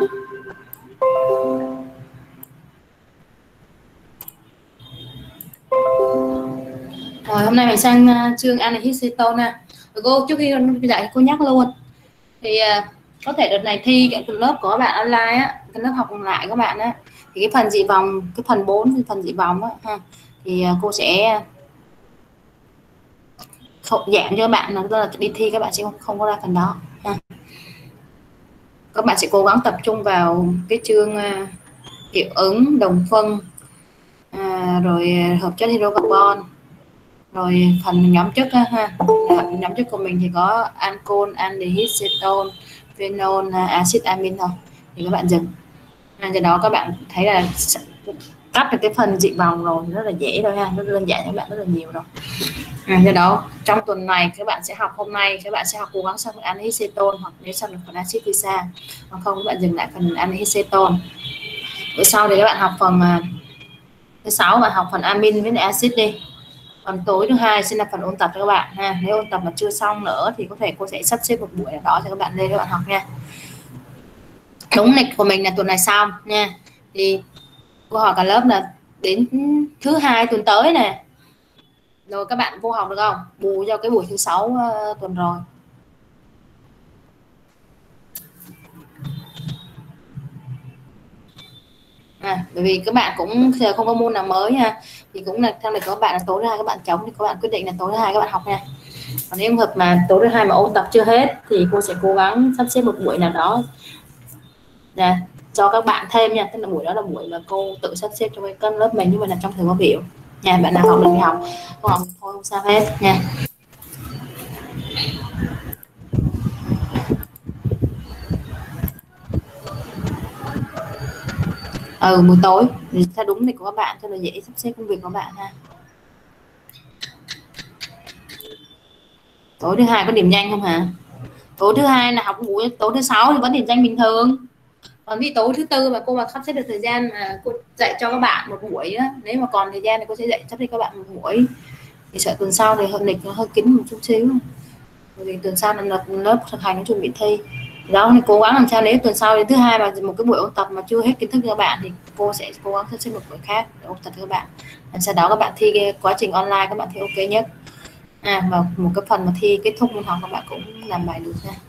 Rồi hôm nay mình sang chương anhydrous ketone nè. Cô trước khi dạy cô nhắc luôn thì có thể đợt này thi cái lớp của các bạn online á, cái lớp học lại các bạn á, thì cái phần dị vòng, cái phần 4 thì phần dị vòng á ha, thì cô sẽ giảm cho các bạn, là đi thi các bạn sẽ không có ra phần đó ha. Các bạn sẽ cố gắng tập trung vào cái chương hiệu ứng, đồng phân, rồi hợp chất hydrocarbon, rồi phần nhóm chất ha. Nhóm chất của mình thì có ancol, aldehyde, ketone, phenol, axit amin thôi, thì các bạn dừng. Do đó các bạn thấy là cắt được cái phần dị vòng rồi, rất là dễ thôi ha, rất đơn giản các bạn, rất là nhiều rồi. Do đó trong tuần này các bạn sẽ học, hôm nay các bạn sẽ học cố gắng xong phần anhydrous ketone, hoặc nếu xong được phần axit pisa, hoặc không các bạn dừng lại phần anhydrous ketone. Bữa sau thì các bạn học phần thứ 6 bạn học phần amin với axit đi. Còn tối thứ hai sẽ là phần ôn tập cho các bạn ha. Nếu ôn tập mà chưa xong nữa thì có thể cô sẽ sắp xếp một buổi nào đó cho các bạn lên các bạn học nha. Đúng lịch của mình là tuần này xong nha. Thì cô hỏi cả lớp là đến thứ hai tuần tới nè, rồi các bạn vô học được không, bù cho cái buổi thứ 6 tuần rồi. Bởi vì các bạn cũng không có môn nào mới nha, thì cũng là theo lịch của các bạn là tối thứ hai các bạn trống, thì các bạn quyết định là tối thứ hai các bạn học nha. Còn nếu hợp mà tối thứ hai mà ôn tập chưa hết thì cô sẽ cố gắng sắp xếp một buổi nào đó nè cho các bạn thêm nha, tức là buổi đó là buổi mà cô tự sắp xếp cho cái cân lớp mình, nhưng mà là trong thời khóa biểu nha. Bạn nào học được thì học, không học thôi không sao hết nha. Buổi tối thì theo đúng lịch của các bạn cho là dễ sắp xếp công việc của bạn ha. Tối thứ hai có điểm danh không hả? Tối thứ hai là học buổi, tối thứ 6 thì vẫn điểm danh bình thường. Còn vì tối thứ tư mà cô mà sắp xếp được thời gian mà cô dạy cho các bạn một buổi đó, nếu mà còn thời gian thì cô sẽ dạy sắp xếp các bạn một buổi. Thì sợ tuần sau thì hơi lịch nó hơi kín một chút xíu, vì tuần sau là lớp thực hành nó chuẩn bị thi đó, thì cố gắng làm sao nếu tuần sau đến thứ hai mà một cái buổi ôn tập mà chưa hết kiến thức cho các bạn thì cô sẽ cố gắng sắp xếp một buổi khác để ôn tập cho các bạn. Sau đó các bạn thi cái quá trình online các bạn thi ok nhất, và một cái phần mà thi kết thúc môn học các bạn cũng làm bài được nha.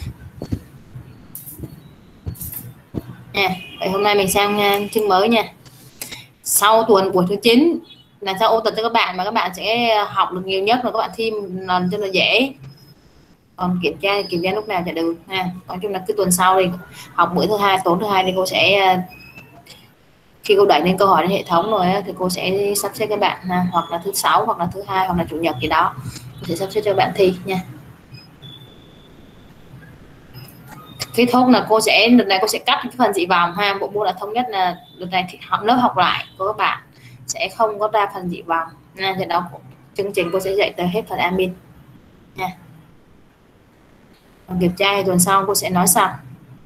Vậy hôm nay mình sang chương mới nha. Sau tuần buổi thứ 9 là sao ôn tập cho các bạn, mà các bạn sẽ học được nhiều nhất, mà các bạn thi một lần cho là dễ. Còn kiểm tra lúc nào chả được ha. Nói chung là cái tuần sau thì học buổi thứ hai, tối thứ hai thì cô sẽ, khi cô đẩy lên câu hỏi đến hệ thống rồi thì cô sẽ sắp xếp các bạn ha. Hoặc là thứ 6 hoặc là thứ hai hoặc là chủ nhật gì đó cô sẽ sắp xếp cho các bạn thi nha. Kết thúc là cô sẽ, đợt này cô sẽ cắt cái phần dị vòng ha. Bộ môn đã thống nhất là đợt này thì lớp học lại của các bạn sẽ không có ra phần dị vòng nha. Thì đó chương trình cô sẽ dạy tới hết phần admin nha. Còn kiểm tra thì tuần sau cô sẽ nói sau.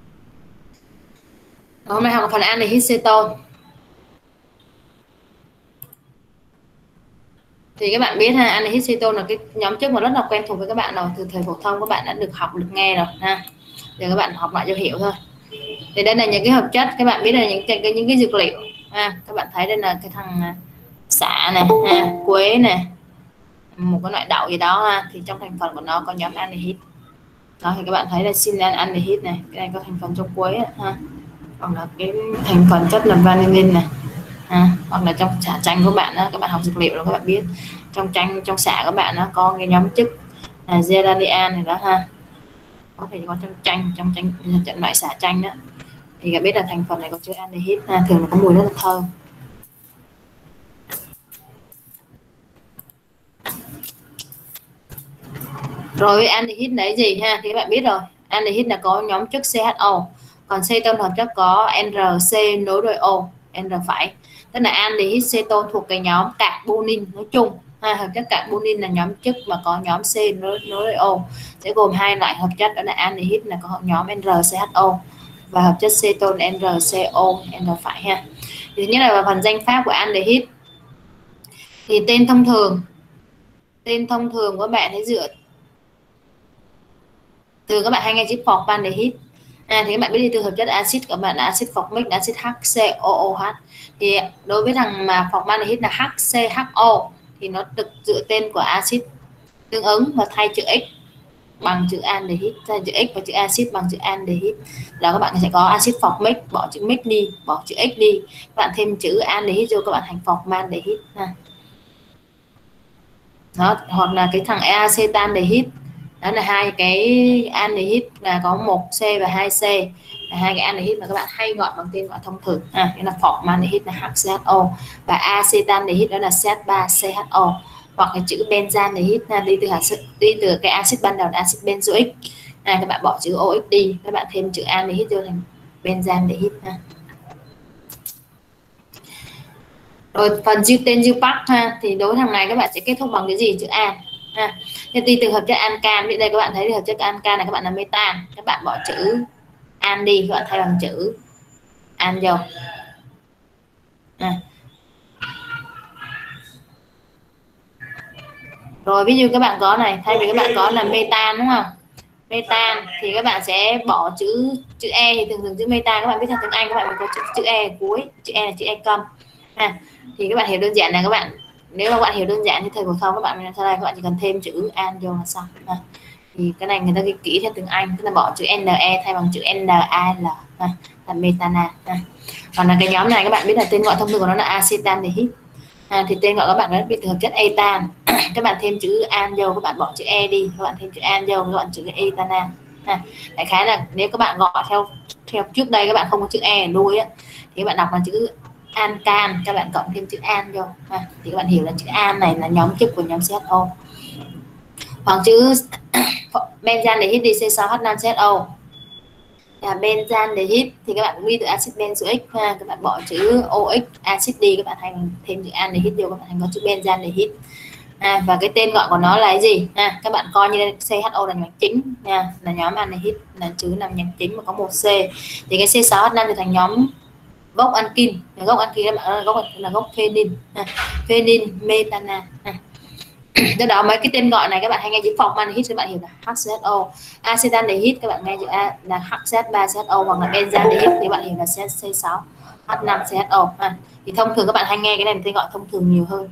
Hôm nay học phần anhydrous ketone. Thì các bạn biết ha, anhydrous ketone là cái nhóm chất mà rất là quen thuộc với các bạn rồi, từ thời phổ thông các bạn đã được học được nghe rồi ha. Giờ các bạn học lại cho hiểu thôi. Thì đây là những cái hợp chất, các bạn biết là những cái dược liệu ha. Các bạn thấy đây là cái thằng xạ này ha, quế này, một cái loại đậu gì đó ha, thì trong thành phần của nó có nhóm anhydrous. Đó thì các bạn thấy là sinan anhydrous này, cái này có thành phần trong quế ha. Còn là cái thành phần chất là vanillin này. Hoặc là trong xả chanh của bạn đó, các bạn học dược liệu rồi các bạn biết trong chanh, trong xả các bạn nó có cái nhóm chất là geranium này đó ha, có thể có trong chanh trận loại xả chanh đó, thì các biết là thành phần này có chứa aldehyde, thường là có mùi rất là thơm. Rồi aldehyde là cái gì ha, thì các bạn biết rồi, aldehyde là có nhóm chất CHO, còn ketone hợp chất có NC nối đuôi O, N phải, tức là aldehyde ketone thuộc cái nhóm carbonin nói chung. Hợp chất carbonin là nhóm chất mà có nhóm C nối đuôi O, sẽ gồm hai loại hợp chất, đó là aldehyde là có nhóm NCHO và hợp chất ketone NCO, N phải ha. Thứ nhất là phần danh pháp của aldehyde, thì tên thông thường của bạn thấy dựa từ, các bạn hay nghe chữ phosphaldehyd Thì các bạn biết đi từ hợp chất axit, các bạn là axit formic, axit HCOOH. Thì đối với thằng mà formaldehyde là HCHO thì nó được dựa tên của axit tương ứng và thay chữ X bằng chữ aldehyde, thay chữ X và chữ axit bằng chữ aldehyde. Là các bạn sẽ có axit formic, bỏ chữ mic đi, bỏ chữ X đi, các bạn thêm chữ aldehyde vô, các bạn thành formaldehyde. Đó, hoặc là cái thằng acetaldehyde, đó là hai cái aldehyde là có 1C và 2C, là hai cái aldehyde mà các bạn hay gọi bằng tên gọi thông thường. Đó là formaldehyde là HCHO và acetaldehyde đó là CH3CHO, hoặc là chữ benzaldehyde đi từ cái axit ban đầu là axit benzoic. Các bạn bỏ chữ OX đi, các bạn thêm chữ aldehyde vô thành benzaldehyde. Rồi phần tên Dupac thì đối thằng này các bạn sẽ kết thúc bằng cái gì, chữ an. Thì tùy từ hợp chất ancan, đây các bạn thấy hợp chất ancan này các bạn là metan, các bạn bỏ chữ an đi, các bạn thay bằng chữ an vô. Rồi ví dụ các bạn có này, thay vì các bạn có là metan đúng không, metan thì các bạn sẽ bỏ chữ e, thì thường chữ metan các bạn biết theo tiếng Anh các bạn có chữ e cuối, chữ e là chữ e câm. Thì các bạn hiểu đơn giản là các bạn, nếu mà các bạn hiểu đơn giản như thầy phổ thông các bạn sau đây các bạn chỉ cần thêm chữ an vô là xong. Thì cái này người ta ghi kỹ theo tiếng Anh, tức là bỏ chữ NE thay bằng chữ NaL là metana. Còn là cái nhóm này các bạn biết là tên gọi thông thường của nó là acetaldehyde. Thì tên gọi các bạn đã biết từ hợp chất etan. Các bạn thêm chữ an vô, các bạn bỏ chữ e đi, các bạn thêm chữ an vô, các bạn chữ etana. Đại khái là nếu các bạn gọi theo trước đây các bạn không có chữ e ở đuôi thì các bạn đọc là chữ ancan, các bạn cộng thêm chữ an vô thì các bạn hiểu là chữ an này là nhóm chức của nhóm CHO. Hoặc chữ benzaldehyde đi C6H5CHO là benzaldehyde thì các bạn ghi từ axit benzoic các bạn bỏ chữ OX axit đi, các bạn thành thêm chữ aldehyde vô, các bạn thành có chữ benzaldehyde. Và cái tên gọi của nó là cái gì các bạn coi như CHO là nhánh chính là nhóm aldehyde, là chữ nằm nhánh chính mà có một C, thì cái C6H5 thì thành nhóm gốc ankin, gốc ankin các bạn là gốc phenin, phenin metana. Do đó mấy cái tên gọi này các bạn hay nghe chữ formaldehyde các bạn hiểu là HCHO, acetaldehyde các bạn nghe chữ A là HCH3CHO, hoặc là benzaldehyde thì bạn hiểu là C6H5CHO. Thì thông thường các bạn hay nghe cái này là tên gọi thông thường nhiều hơn.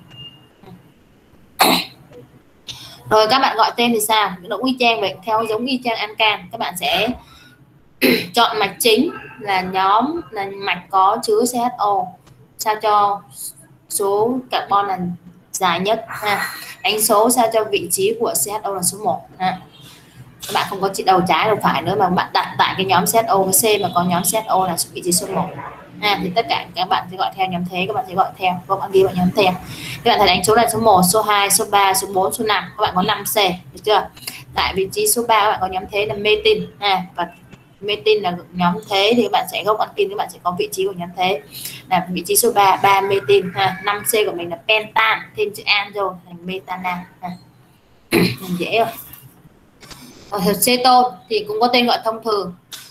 Rồi các bạn gọi tên thì sao, nó y chang vậy, theo giống y chang ancan. Các bạn sẽ chọn mạch chính là nhóm là mạch có chứa CHO sao cho số carbon là dài nhất đánh số sao cho vị trí của CHO là số 1 các bạn không có chỉ đầu trái đầu phải nữa mà bạn đặt tại cái nhóm CHO với C mà có nhóm CHO là vị trí số 1 thì tất cả các bạn sẽ gọi theo nhóm thế, các bạn sẽ gọi theo các bạn ghi vào nhóm theo, các bạn thể đánh số là số 1 số 2 số 3 số 4 số 5, các bạn có 5C được chưa. Tại vị trí số 3 các bạn có nhóm thế là metin và metin là nhóm thế thì các bạn sẽ gốc ankin, các bạn sẽ có vị trí của nhóm thế là vị trí số 3 metin. 5C của mình là pentan, thêm chữ an vô thành metana. Dễ rồi. Ở hợp ceton thì cũng có tên gọi thông thường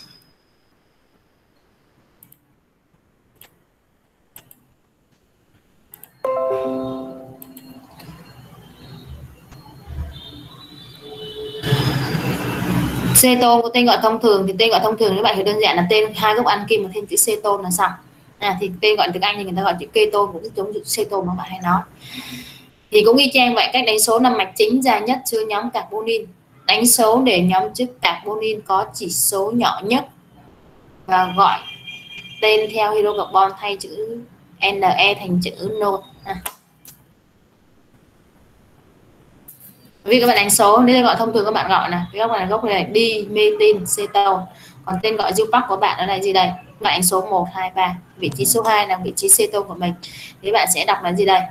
ceton có tên gọi thông thường, thì tên gọi thông thường các bạn hiểu đơn giản là tên hai gốc ankin mà thêm chữ ceton là xong. Thì tên gọi tiếng Anh thì người ta gọi chữ keton cũng giống chữ ceton mà bạn hay nói. Thì cũng y chang vậy, cách đánh số là mạch chính dài nhất chứa nhóm carbonyl, đánh số để nhóm chức carbonyl có chỉ số nhỏ nhất và gọi tên theo hydrocarbon thay chữ Ne thành chữ nốt. Vì các bạn đánh số nếu gọi thông thường các bạn gọi là gốc này dimethyl ceton, còn tên gọi Dupac của bạn ở đây gì đây, các bạn đánh số 1 2 3, vị trí số 2 là vị trí ceton của mình thì bạn sẽ đọc là gì đây,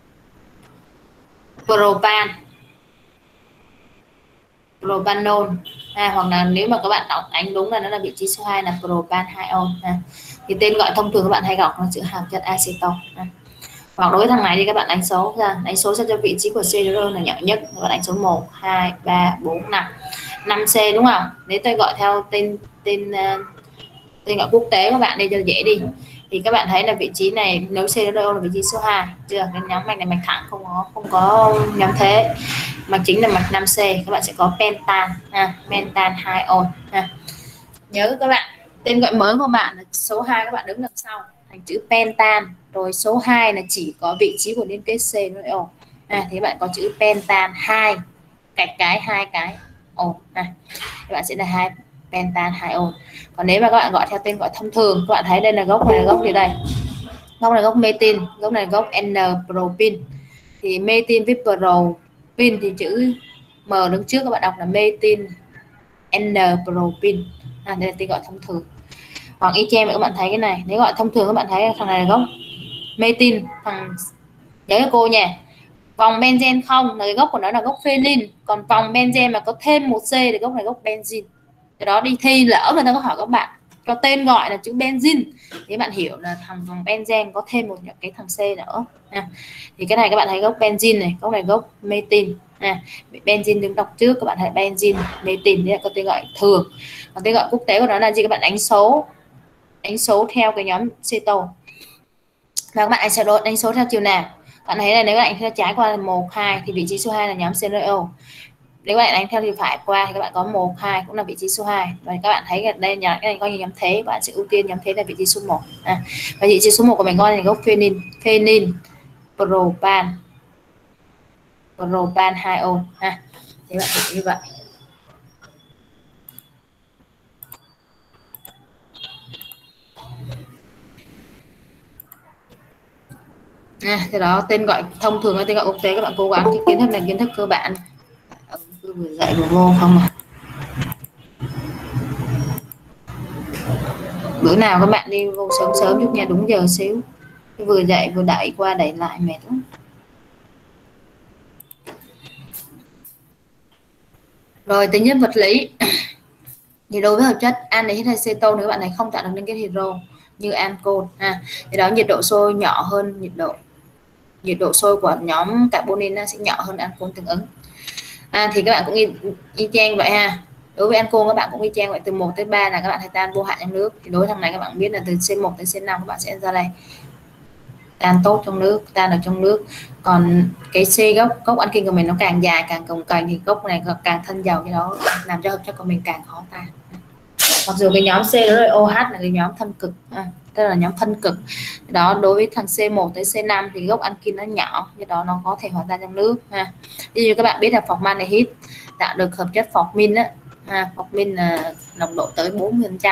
propanol hoặc là nếu mà các bạn đọc đánh đúng là nó là vị trí số 2 là propan 2on. Thì tên gọi thông thường các bạn hay gọi là chữ hợp chất aceton. Hoặc đối với thằng này thì các bạn đánh số ra, đánh số cho vị trí của CR là nhỏ nhất, các bạn đánh số 1 2 3 4 5 5C đúng không. Nếu tôi gọi theo tên gọi quốc tế các bạn đây cho dễ đi, thì các bạn thấy là vị trí này nếu CR là vị trí số 2 chưa, cái nhóm mạch này mạch thẳng không có nhóm thế, mạch chính là mạch 5C, các bạn sẽ có pentan pentan 2on Nhớ các bạn, tên gọi mới của bạn là số 2, các bạn đứng đằng sau thành chữ pentan, rồi số 2 là chỉ có vị trí của liên kết C thôi. Thì bạn có chữ pentan 2 cạch cái 2 cái ồn này, các bạn sẽ là 2 pentan 2 ồn. Còn nếu mà các bạn gọi theo tên gọi thông thường, các bạn thấy đây là gốc này, là gốc gì đây, gốc này gốc metin, gốc này gốc N-propin. Thì metin với propin thì chữ M đứng trước các bạn đọc là metin N-propin. Đây là tên gọi thông thường. Hoặc y chang các bạn thấy cái này, nếu gọi thông thường các bạn thấy thằng này là gốc metin, thằng nhớ cô nha, vòng benzen không là cái gốc của nó là gốc phenyl, còn vòng benzen mà có thêm một C thì gốc này gốc benzene. Cái đó đi thi lỡ người ta có hỏi các bạn cho tên gọi là chữ benzene thì bạn hiểu là thằng vòng benzen có thêm một cái thằng C nữa. Thì cái này các bạn thấy gốc benzene này, gốc này gốc metin. Benzene đứng đọc trước, các bạn thấy benzene metin, đây là có tên gọi thường. Còn tên gọi quốc tế của nó là gì, các bạn đánh số theo cái nhóm ceto. Và các bạn sẽ đánh số theo chiều nào. Bạn thấy là nếu các bạn theo trái qua là 1, 2 thì vị trí số 2 là nhóm CRO. Nếu các bạn đánh theo chiều phải qua thì các bạn có 1, 2 cũng là vị trí số 2. Và các bạn thấy đây là cái này coi như nhóm thế, bạn sẽ ưu tiên nhóm thế là vị trí số 1. Và vị trí số 1 của mình coi là gốc phenyl propan 2 ôn ha. Thế bạn hiểu như vậy. Thế đó, tên gọi thông thường hay tên gọi quốc tế các bạn cố gắng, cái kiến thức này kiến thức cơ bản, cứ vừa dạy vừa vô không à. Bữa nào các bạn đi vô sớm sớm chút nha, đúng giờ xíu, vừa dạy vừa đẩy qua đẩy lại mệt lắm. Rồi tính chất vật lý thì đối với hợp chất aldehyde hay ceton thì các bạn này không tạo được liên kết hydro như ancol thì đó nhiệt độ sôi nhỏ hơn nhiệt độ sôi của nhóm carbonyl sẽ nhỏ hơn ancol tương ứng. Thì các bạn cũng y chang vậy ha. Đối với ancol các bạn cũng y chang vậy, từ 1 tới 3 là các bạn thấy tan vô hạn trong nước. Thì đối với thằng này các bạn biết là từ C1 tới C5 các bạn sẽ ra đây tan tốt trong nước, tan ở trong nước. Còn cái C gốc alkene của mình nó càng dài càng cồng kềnh thì gốc này càng thân dầu, cái đó làm cho hợp chất của mình càng khó tan. Mặc dù cái nhóm C đó là OH là cái nhóm thân cực, tức là nhóm thân cực. Đó, đối với thằng C1 tới C5 thì gốc alkene nó nhỏ, do đó nó có thể hòa tan trong nước Ví dụ các bạn biết là formaldehyde tạo được hợp chất formin á, formin là nồng độ tới 40%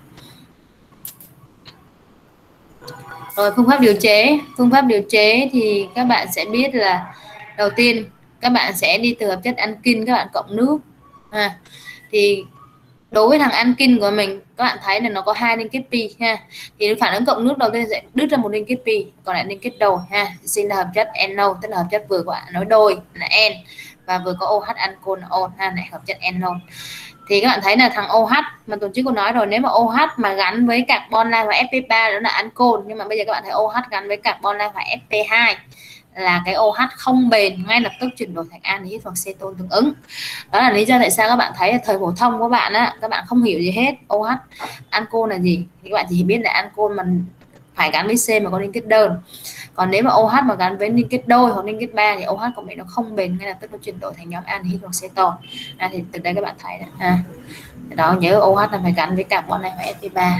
Rồi phương pháp điều chế thì các bạn sẽ biết là đầu tiên các bạn sẽ đi từ hợp chất alkene các bạn cộng nước thì đối với thằng alkene của mình các bạn thấy là nó có 2 liên kết pi thì phản ứng cộng nước đầu tiên sẽ đứt ra một liên kết pi, còn lại liên kết đôi sinh ra hợp chất NO, tức là hợp chất vừa của nói đôi là N và vừa có OH ancol là O này hợp chất NO. Thì các bạn thấy là thằng OH mà tuần trước cô nói rồi, nếu mà OH mà gắn với carbon lai và Sp3 đó là ancol, nhưng mà bây giờ các bạn thấy OH gắn với carbon lai và Sp2 là cái OH không bền, ngay lập tức chuyển đổi thành aldehyde hoặc ceton tương ứng. Đó là lý do tại sao các bạn thấy thời phổ thông của bạn các bạn không hiểu gì hết OH ancol là gì, thì các bạn chỉ biết là ancol mình phải gắn với C mà có liên kết đơn. Còn nếu mà OH mà gắn với liên kết đôi hoặc liên kết 3 thì OH của mình nó không bền, ngay lập tức nó chuyển đổi thành nhóm aldehyde hoặc ceton. Thì từ đây các bạn thấy đó, nhớ OH là phải gắn với carbon này và Sp3.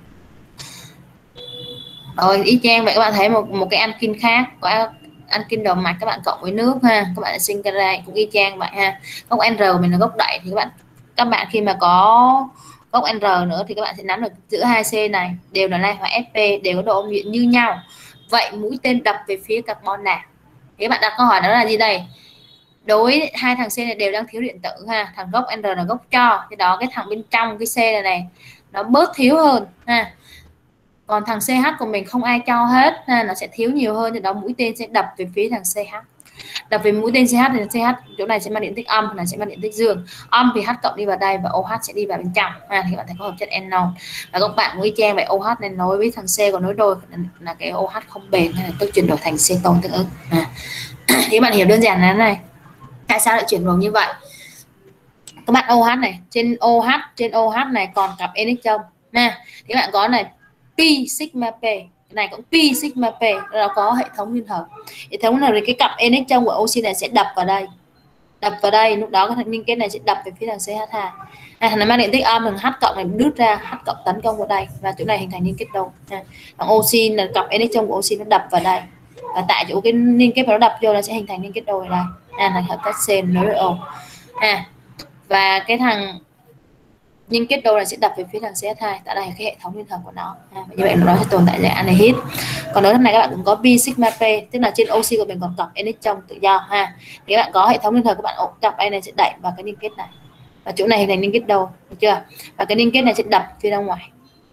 Rồi y chang vậy, các bạn thấy một cái alkene khác, có alkene đầu mạch các bạn cộng với nước các bạn sinh ra cũng y chang vậy Gốc N mình là gốc đẩy thì các bạn khi mà có gốc N nữa thì các bạn sẽ nắm được giữa 2C này đều là lai hóa Sp, đều có độ ôn luyện như nhau. Vậy mũi tên đập về phía carbon nào? Thì các bạn đặt câu hỏi đó là gì đây? Đối với hai thằng C này đều đang thiếu điện tử thằng gốc N là gốc cho, cái đó cái thằng bên trong cái C này nó bớt thiếu hơn còn thằng CH của mình không ai cho hết nó sẽ thiếu nhiều hơn, thì đó mũi tên sẽ đập về phía thằng CH. Đập về mũi tên CH thì CH chỗ này sẽ mang điện tích âm, này sẽ mang điện tích dương. Âm thì H cộng đi vào đây và OH sẽ đi vào bên trong thì bạn thấy có hợp chất NO. Và các bạn mũi trang vậy OH nên nối với thằng C còn nối đôi là cái OH không bền, nên là tôi chuyển đổi thành ceton tương ứng. Thì bạn hiểu đơn giản là này, tại sao lại chuyển đổi như vậy? Các bạn OH này, trên OH này còn cặp NX trong thì bạn có này pi sigma p, cái này cũng pi sigma p, nó có hệ thống liên hợp. Hệ thống này thì cái cặp NX trong của oxy này sẽ đập vào đây đập vào đây, lúc đó cái liên kết này sẽ đập về phía thằng CH2. Thằng này mang điện tích âm, thằng H cộng này đứt ra, H cộng tấn công vào đây và chỗ này hình thành liên kết đầu. Thằng oxy là cặp NH trong của oxy nó đập vào đây và tại chỗ cái liên kết nó đập vô nó sẽ hình thành liên kết đầu này. Thành hợp chất C nối với O. Và cái thằng liên kết đầu này sẽ đập về phía thằng CH2, tại đây là cái hệ thống liên hợp của nó. Như vậy nó sẽ tồn tại dạng anhydride. Còn nếu thằng này các bạn cũng có pi sigma p, tức là trên oxy của mình còn cặp NH trong tự do ha. Thì các bạn có hệ thống liên hợp, các bạn cặp này sẽ đẩy vào cái liên kết này và chỗ này hình thành liên kết đầu, được chưa? Và cái liên kết này sẽ đập phía ra ngoài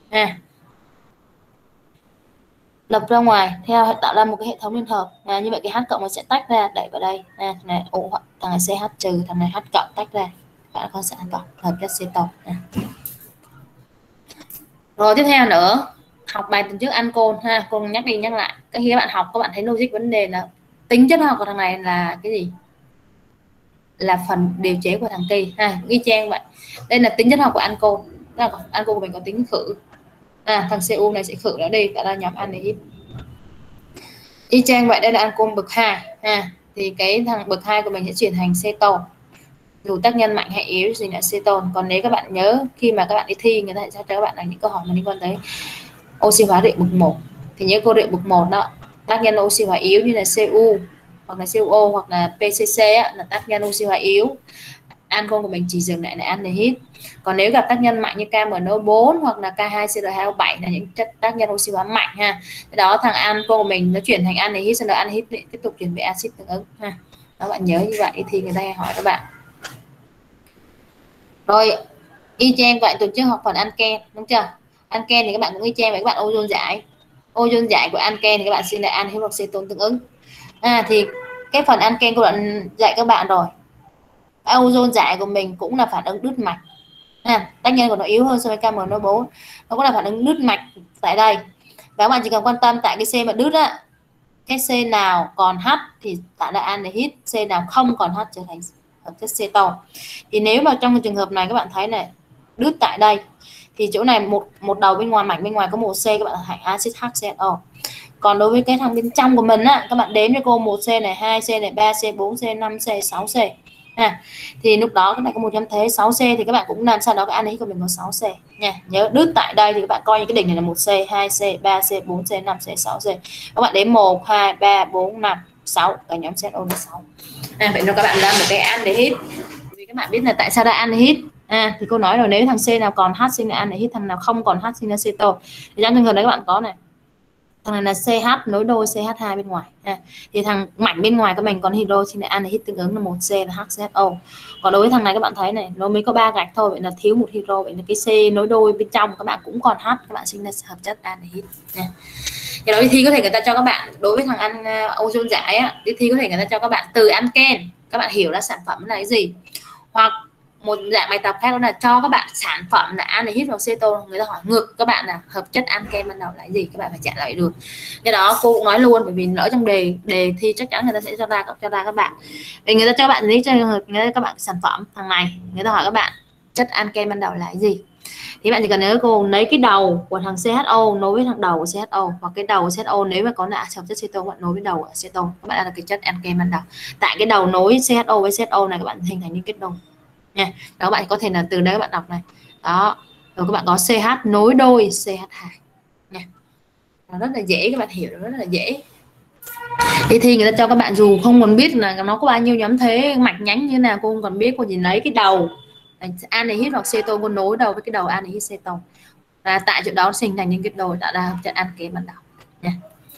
đập ra ngoài theo tạo ra một cái hệ thống liên hợp. Như vậy cái H cộng nó sẽ tách ra đẩy vào đây. Này thằng này CH trừ, thằng này H cộng tách ra, bạn con sẽ cộng hợp chất ceton. Rồi tiếp theo nữa, học bài tuần trước ancol ha, cô nhắc đi nhắc lại. Khi các bạn học các bạn thấy logic vấn đề là tính chất học của thằng này là cái gì? Là phần điều chế của thằng kỳ ha, y chang vậy. Đây là tính chất học của ancol. Ancol của mình có tính khử. Thằng Cu này sẽ khử nó đi, cả là nhóm anhydride. Y chang vậy, đây là ancol bậc 2 ha. Thì cái thằng bậc 2 của mình sẽ chuyển thành ceton. Dù tác nhân mạnh hay yếu gì là ceton. Còn nếu các bạn nhớ khi mà các bạn đi thi, người ta sẽ cho các bạn là những câu hỏi mà liên quan tới oxy hóa điện bậc 1 thì nhớ cô điện bậc 1 đó, tác nhân oxy hóa yếu như là Cu hoặc là CuO hoặc là PCC là tác nhân oxy hóa yếu. Ancol của mình chỉ dừng lại là anhydride. Còn nếu gặp tác nhân mạnh như KMNO4 hoặc là K2CL2O7 là những chất tác nhân oxy hóa mạnh ha. Cái đó thằng ancol của mình nó chuyển thành anhydride, sau đó anhydride tiếp tục chuyển về axit tương ứng ha. Đó, bạn nhớ như vậy thì người ta hay hỏi các bạn. Rồi y chang vậy, tuần trước học phần anken đúng chưa? Anken thì các bạn cũng y chang vậy, các bạn ozone giải. Ozone giải của anken thì các bạn xin là anhydroxyetone tương ứng. Thì cái phần anken của bạn dạy các bạn rồi. Ozone giải của mình cũng là phản ứng đứt mạch. Tác nhân của nó yếu hơn so với KMNO4. Nó cũng là phản ứng đứt mạch tại đây. Và các bạn chỉ cần quan tâm tại cái C mà đứt á, cái C nào còn H thì tạo ra anhydride, C nào không còn H trở thành hợp chất ceton. Thì nếu mà trong trường hợp này các bạn thấy này, đứt tại đây thì chỗ này một đầu bên ngoài, mạch bên ngoài có một C, các bạn hãy axit HCO. Còn đối với cái thằng bên trong của mình á, các bạn đếm cho cô 1C này, 2C này, 3C, 4C, 5C, 6C. Thì lúc đó cái này có một chấm thế 6C thì các bạn cũng làm sao đó cái anhydride của mình có 6C nha. Nhớ đứt tại đây thì các bạn coi như cái đỉnh này là 1C, 2C, 3C, 4C, 5C, 6C. Các bạn đếm 1, 2, 3, 4, 5, 6, cả nhóm CO là 6. Vậy nên các bạn ra một cái anhydride. Vì các bạn biết là tại sao ra anhydride. Thì cô nói rồi, nếu thằng C nào còn H sinh là anhydride, thằng nào không còn H sinh là ceton. Thì trong trường hợp đấy các bạn có này, thằng này là CH nối đôi CH2 bên ngoài. Thì thằng mảnh bên ngoài của mình còn hydro sinh là anhydride tương ứng là 1C là HCO. Còn đối với thằng này các bạn thấy này, nó mới có 3 gạch thôi, vậy là thiếu một hydro, vậy là cái C nối đôi bên trong các bạn cũng còn H, các bạn sinh ra hợp chất anhydride. Thì đối với thi có thể người ta cho các bạn, đối với thằng ozone giải á, đi thi có thể người ta cho các bạn từ anken, các bạn hiểu là sản phẩm là cái gì, hoặc một dạng bài tập khác đó là cho các bạn sản phẩm là anhydride hoặc ceton, người ta hỏi ngược các bạn là hợp chất anken ban đầu là cái gì, các bạn phải trả lời được. Cái đó cô cũng nói luôn, bởi vì lỡ trong đề thi chắc chắn người ta sẽ cho ra các bạn. Vì người ta cho các bạn lý cho người ta các bạn sản phẩm thằng này, người ta hỏi các bạn chất anken ban đầu là cái gì. Thì bạn chỉ cần nhớ cô lấy cái đầu của thằng CHO nối với thằng đầu của CHO, hoặc cái đầu của CHO nếu mà có là hợp chất ceton bạn nối với đầu của ceton, các bạn là cái chất anken ban đầu. Tại cái đầu nối CHO với CHO này các bạn hình thành liên kết đồng nha. Đó, các bạn có thể là từ đấy các bạn đọc này. Đó, rồi các bạn có CH nối đôi CH2 nha. Nó rất là dễ, các bạn hiểu rất là dễ. Thì người ta cho các bạn dù không còn biết là nó có bao nhiêu nhóm thế mạch nhánh như nào, cô không còn biết, cô chỉ lấy cái đầu anhydride hoặc ceton, cô nối đầu với cái đầu anhydride ceton, và tại chỗ đó sinh thành những cái đồi tạo ra hợp chất anken ban đầu nha.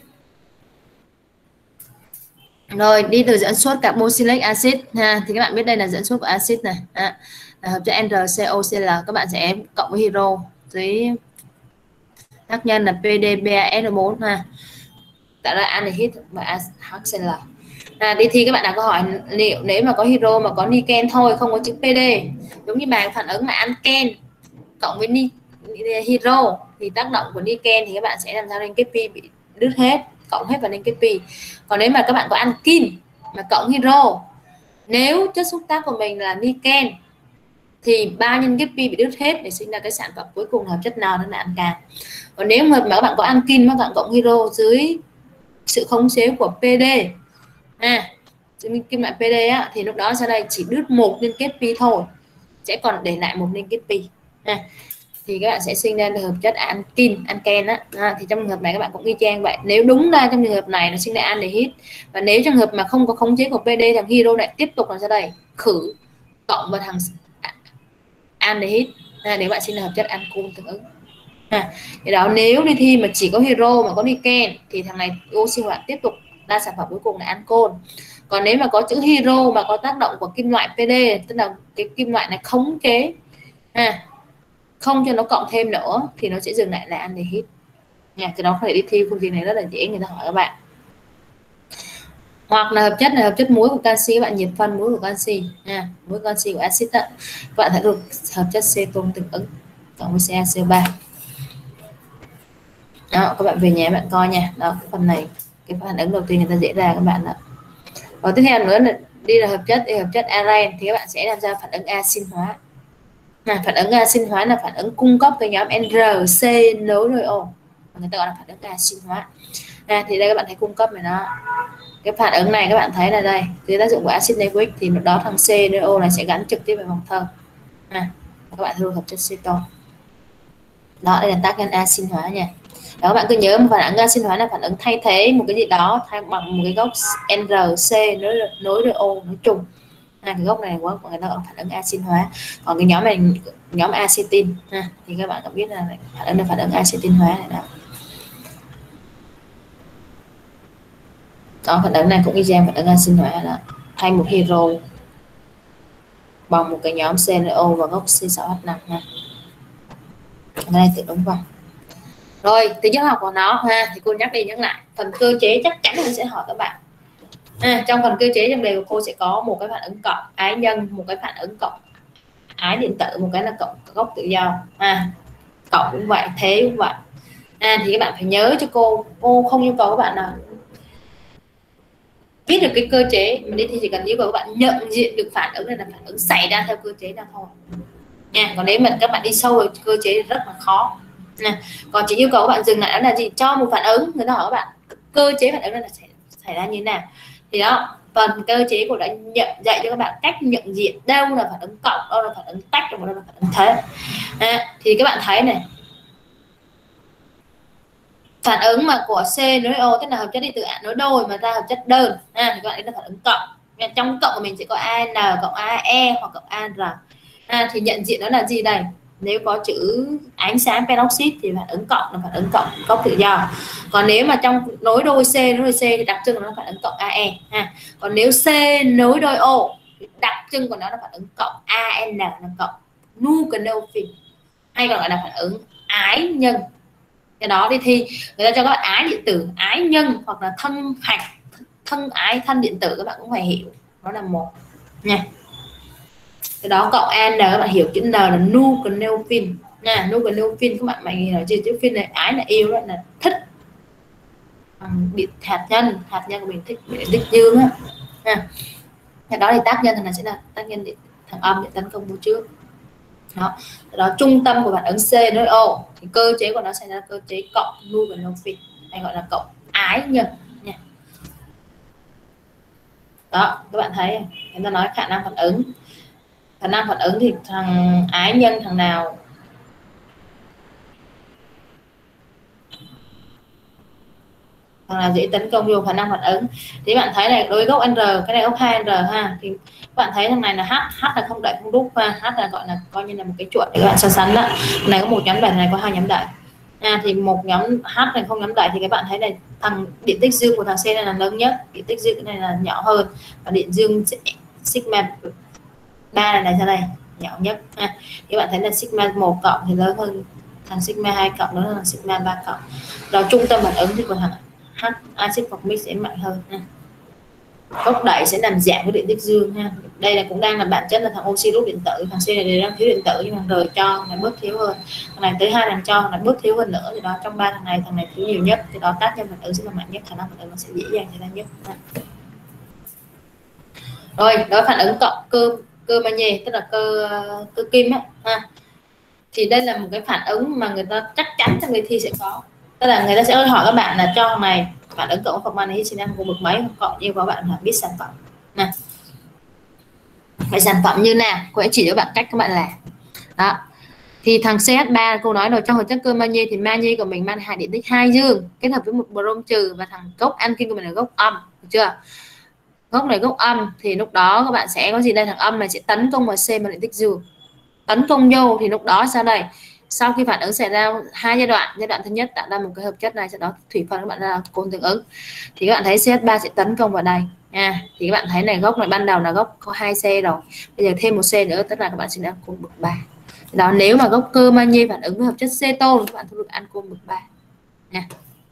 Rồi đi từ dẫn xuất carboxylic acid ha, thì các bạn biết đây là dẫn xuất của axit này, hợp chất NrCOCl, các bạn sẽ cộng với hydro dưới tác nhân là PDBAS4 ha, tạo ra anhydride và HCl. Đi thi các bạn đã có hỏi liệu nếu mà có hydro mà có niken thôi, không có chữ PD, giống như bài phản ứng là anken cộng với hydro thì tác động của niken thì các bạn sẽ làm sao liên kết pi bị đứt hết, cộng hết vào liên kết pi. Còn nếu mà các bạn có ankin mà cộng hydro, nếu chất xúc tác của mình là niken thì 3 nhân kết pi bị đứt hết để sinh ra cái sản phẩm cuối cùng hợp chất nào, nó là ancan. Còn nếu mà các bạn có ankin mà các bạn cộng hydro dưới sự khống chế của PD kim loại PD á, thì lúc đó sau đây chỉ đứt một liên kết pi thôi, sẽ còn để lại một liên kết pi. Thì các bạn sẽ sinh ra được hợp chất anken á. Thì trong trường hợp này các bạn cũng y chang vậy. Nếu đúng ra trong trường hợp này nó sinh ra aldehyde, và nếu trường hợp mà không có khống chế của PD, thằng hydro lại tiếp tục là ra đây khử cộng vào thằng aldehyde. Nếu bạn sinh ra hợp chất ancol tương ứng. Thì đó, nếu đi thi mà chỉ có hydro mà có niken thì thằng này oxy hoạt tiếp tục ra sản phẩm cuối cùng là ancol. Còn nếu mà có chữ hydro mà có tác động của kim loại PD, tức là cái kim loại này khống chế không cho nó cộng thêm nữa, thì nó sẽ dừng lại là aldehyde nha. Cái đó có thể đi thi phương tiện này rất là dễ, người ta hỏi các bạn. Hoặc là hợp chất này, hợp chất muối của canxi, các bạn nhiệt phân muối của canxi muối canxi của axit đó, các bạn thấy được hợp chất ceton tương ứng cộng với CaCO3. Đó, các bạn về nhà bạn coi nha. Đó, cái phần này, cái phản ứng đầu tiên người ta dễ ra các bạn ạ. Và tiếp theo nữa là đi là hợp chất aren, thì các bạn sẽ làm ra phản ứng axit hóa. Phản ứng axit hóa là phản ứng cung cấp cái nhóm NRC nối đôi O, người ta gọi là phản ứng axit hóa. Thì đây các bạn thấy cung cấp này đó, cái phản ứng này các bạn thấy là đây, dưới tác dụng của axit nucleic thì lúc đó thằng C nối O này sẽ gắn trực tiếp vào vòng thơ. Các bạn thu hợp chất ceton. Đó, đây là tác nhân axit hóa nha. Đó, các bạn cứ nhớ phản ứng axit hóa là phản ứng thay thế một cái gì đó thay bằng một cái gốc NRC nối đôi O nối trùng. Cái gốc này của người ta gọi phản ứng axit hóa. Còn cái nhóm này, nhóm acetin thì các bạn có biết là phản ứng acetin hóa này đó. Đó, phản ứng này cũng y chang phản ứng axit hóa đó, thay một hydro bằng một cái nhóm CNO và gốc C6H5 ha. Cái này tự đúng không? Rồi, tính chất học của nó thì cô nhắc đi nhắc lại. Phần cơ chế chắc chắn là sẽ hỏi các bạn. Trong phần cơ chế trong đề của cô sẽ có một cái phản ứng cộng ái nhân, một cái phản ứng cộng ái điện tử, một cái là cộng gốc tự do. Cộng cũng vậy, thế cũng vậy. Thì các bạn phải nhớ cho cô không yêu cầu các bạn nào biết được cái cơ chế, mà đi thì chỉ cần yêu cầu các bạn nhận diện được phản ứng này là phản ứng xảy ra theo cơ chế nào thôi nha. Còn nếu mà các bạn đi sâu vào cơ chế thì rất là khó nha. Còn chỉ yêu cầu các bạn dừng lại đó là gì, cho một phản ứng, người ta hỏi các bạn cơ chế phản ứng này là xảy ra như thế nào. Thì đó, phần cơ chế của đã dạy cho các bạn cách nhận diện đâu là phản ứng cộng, đâu là phản ứng tách, đâu là phản ứng thế. Thì các bạn thấy này, phản ứng mà của C nối O tức là hợp chất điện tử nối đôi mà ra hợp chất đơn, thì các bạn ấy là phản ứng cộng. Trong cộng của mình sẽ có AN cộng AE hoặc cộng AR. Thì nhận diện đó là gì đây? Nếu có chữ ánh sáng peroxide thì phản ứng cộng là phản ứng cộng gốc tự do. Còn nếu mà trong nối đôi C thì đặc trưng của nó là phản ứng cộng AE. Còn nếu C nối đôi O thì đặc trưng của nó là phản ứng cộng AN là cộng nucleophile, hay còn gọi là phản ứng ái nhân. Cái đó đi thi người ta cho các bạn ái điện tử, ái nhân hoặc là thân hạch, thân ái thân điện tử, các bạn cũng phải hiểu nó là một nha. Cái đó cộng N các bạn hiểu chữ N là nucleophile nha. Nucleophile các bạn mày nói chữ phile này, ái là yêu, đó là thích bị hạt nhân của mình thích đích dương á. Cái đó thì tác nhân thằng này sẽ là tác nhân thằng âm để tấn công vô trước. Đó, trung tâm của phản ứng C nối O thì cơ chế của nó sẽ là cơ chế cộng nucleophile, hay gọi là cộng ái nhân nha. Đó, các bạn thấy người ta nói khả năng phản ứng thì thằng ái nhân thằng nào dễ tấn công vô khả năng phản ứng. Thì bạn thấy này, đối với gốc N, cái này gốc 2N ha, thì các bạn thấy thằng này là H là không đẩy không đúc, H là gọi là coi như là một cái chuột để các bạn so sánh đó. Thằng này có một nhóm đẩy, thằng này có hai nhóm đẩy. Thì một nhóm H này không nhóm đẩy thì các bạn thấy này, thằng điện tích dương của thằng C này là lớn nhất, điện tích dương này là nhỏ hơn, và điện dương sigma 3 này ra đây nhỏ nhất. Thì bạn thấy là sigma 1 cộng thì lớn hơn thằng sigma 2 cộng, lớn hơn thằng sigma 3 cộng. Đó, trung tâm phản ứng thì của thằng H axit formic sẽ mạnh hơn ha. Gốc đẩy sẽ làm giảm cái điện tích dương ha. Đây là cũng đang là bản chất là thằng oxy rút điện tử, thằng C này đang thiếu điện tử nhưng thằng R cho này bớt thiếu hơn, thằng này tới 2 lần cho thằng này bớt thiếu hơn nữa. Thì đó, trong ba thằng này thiếu nhiều nhất, thì đó tác nhân phản ứng sẽ là mạnh nhất, khả năng phản ứng nó sẽ dễ dàng xảy ra nhất ha. Rồi, đó phản ứng cộng cơ magie tức là cơ kim á ha. Thì đây là một cái phản ứng mà người ta chắc chắn trong người thi sẽ có, tức là người ta sẽ hỏi các bạn là cho này phản ứng cộng formaldehyde sinh ra khu vực mấy, cộng yêu các bạn là biết sản phẩm Vậy sản phẩm như nào? Cô sẽ chỉ cho bạn cách các bạn làm. Đó. Thì thằng CH3 cô nói rồi, trong hợp chất cơ magie thì magie của mình mang hai điện tích 2 dương kết hợp với một brom trừ, và thằng gốc alkin của mình là gốc âm, được chưa? Gốc này gốc âm thì lúc đó các bạn sẽ có gì đây, thằng âm này sẽ tấn công vào C mà điện tích dương, tấn công vô thì lúc đó sao đây, sau khi phản ứng xảy ra hai giai đoạn thứ nhất tạo ra một cái hợp chất này, sau đó thủy phân các bạn ra cồn tương ứng, thì các bạn thấy CH3 sẽ tấn công vào đây nha. Thì các bạn thấy này, gốc này ban đầu là gốc có 2C rồi, bây giờ thêm một C nữa, tức là các bạn sẽ ăn cồn bậc 3. Đó, nếu mà gốc cơ magie phản ứng với hợp chất ceton các bạn thu được ăn cồn bậc 3 nha.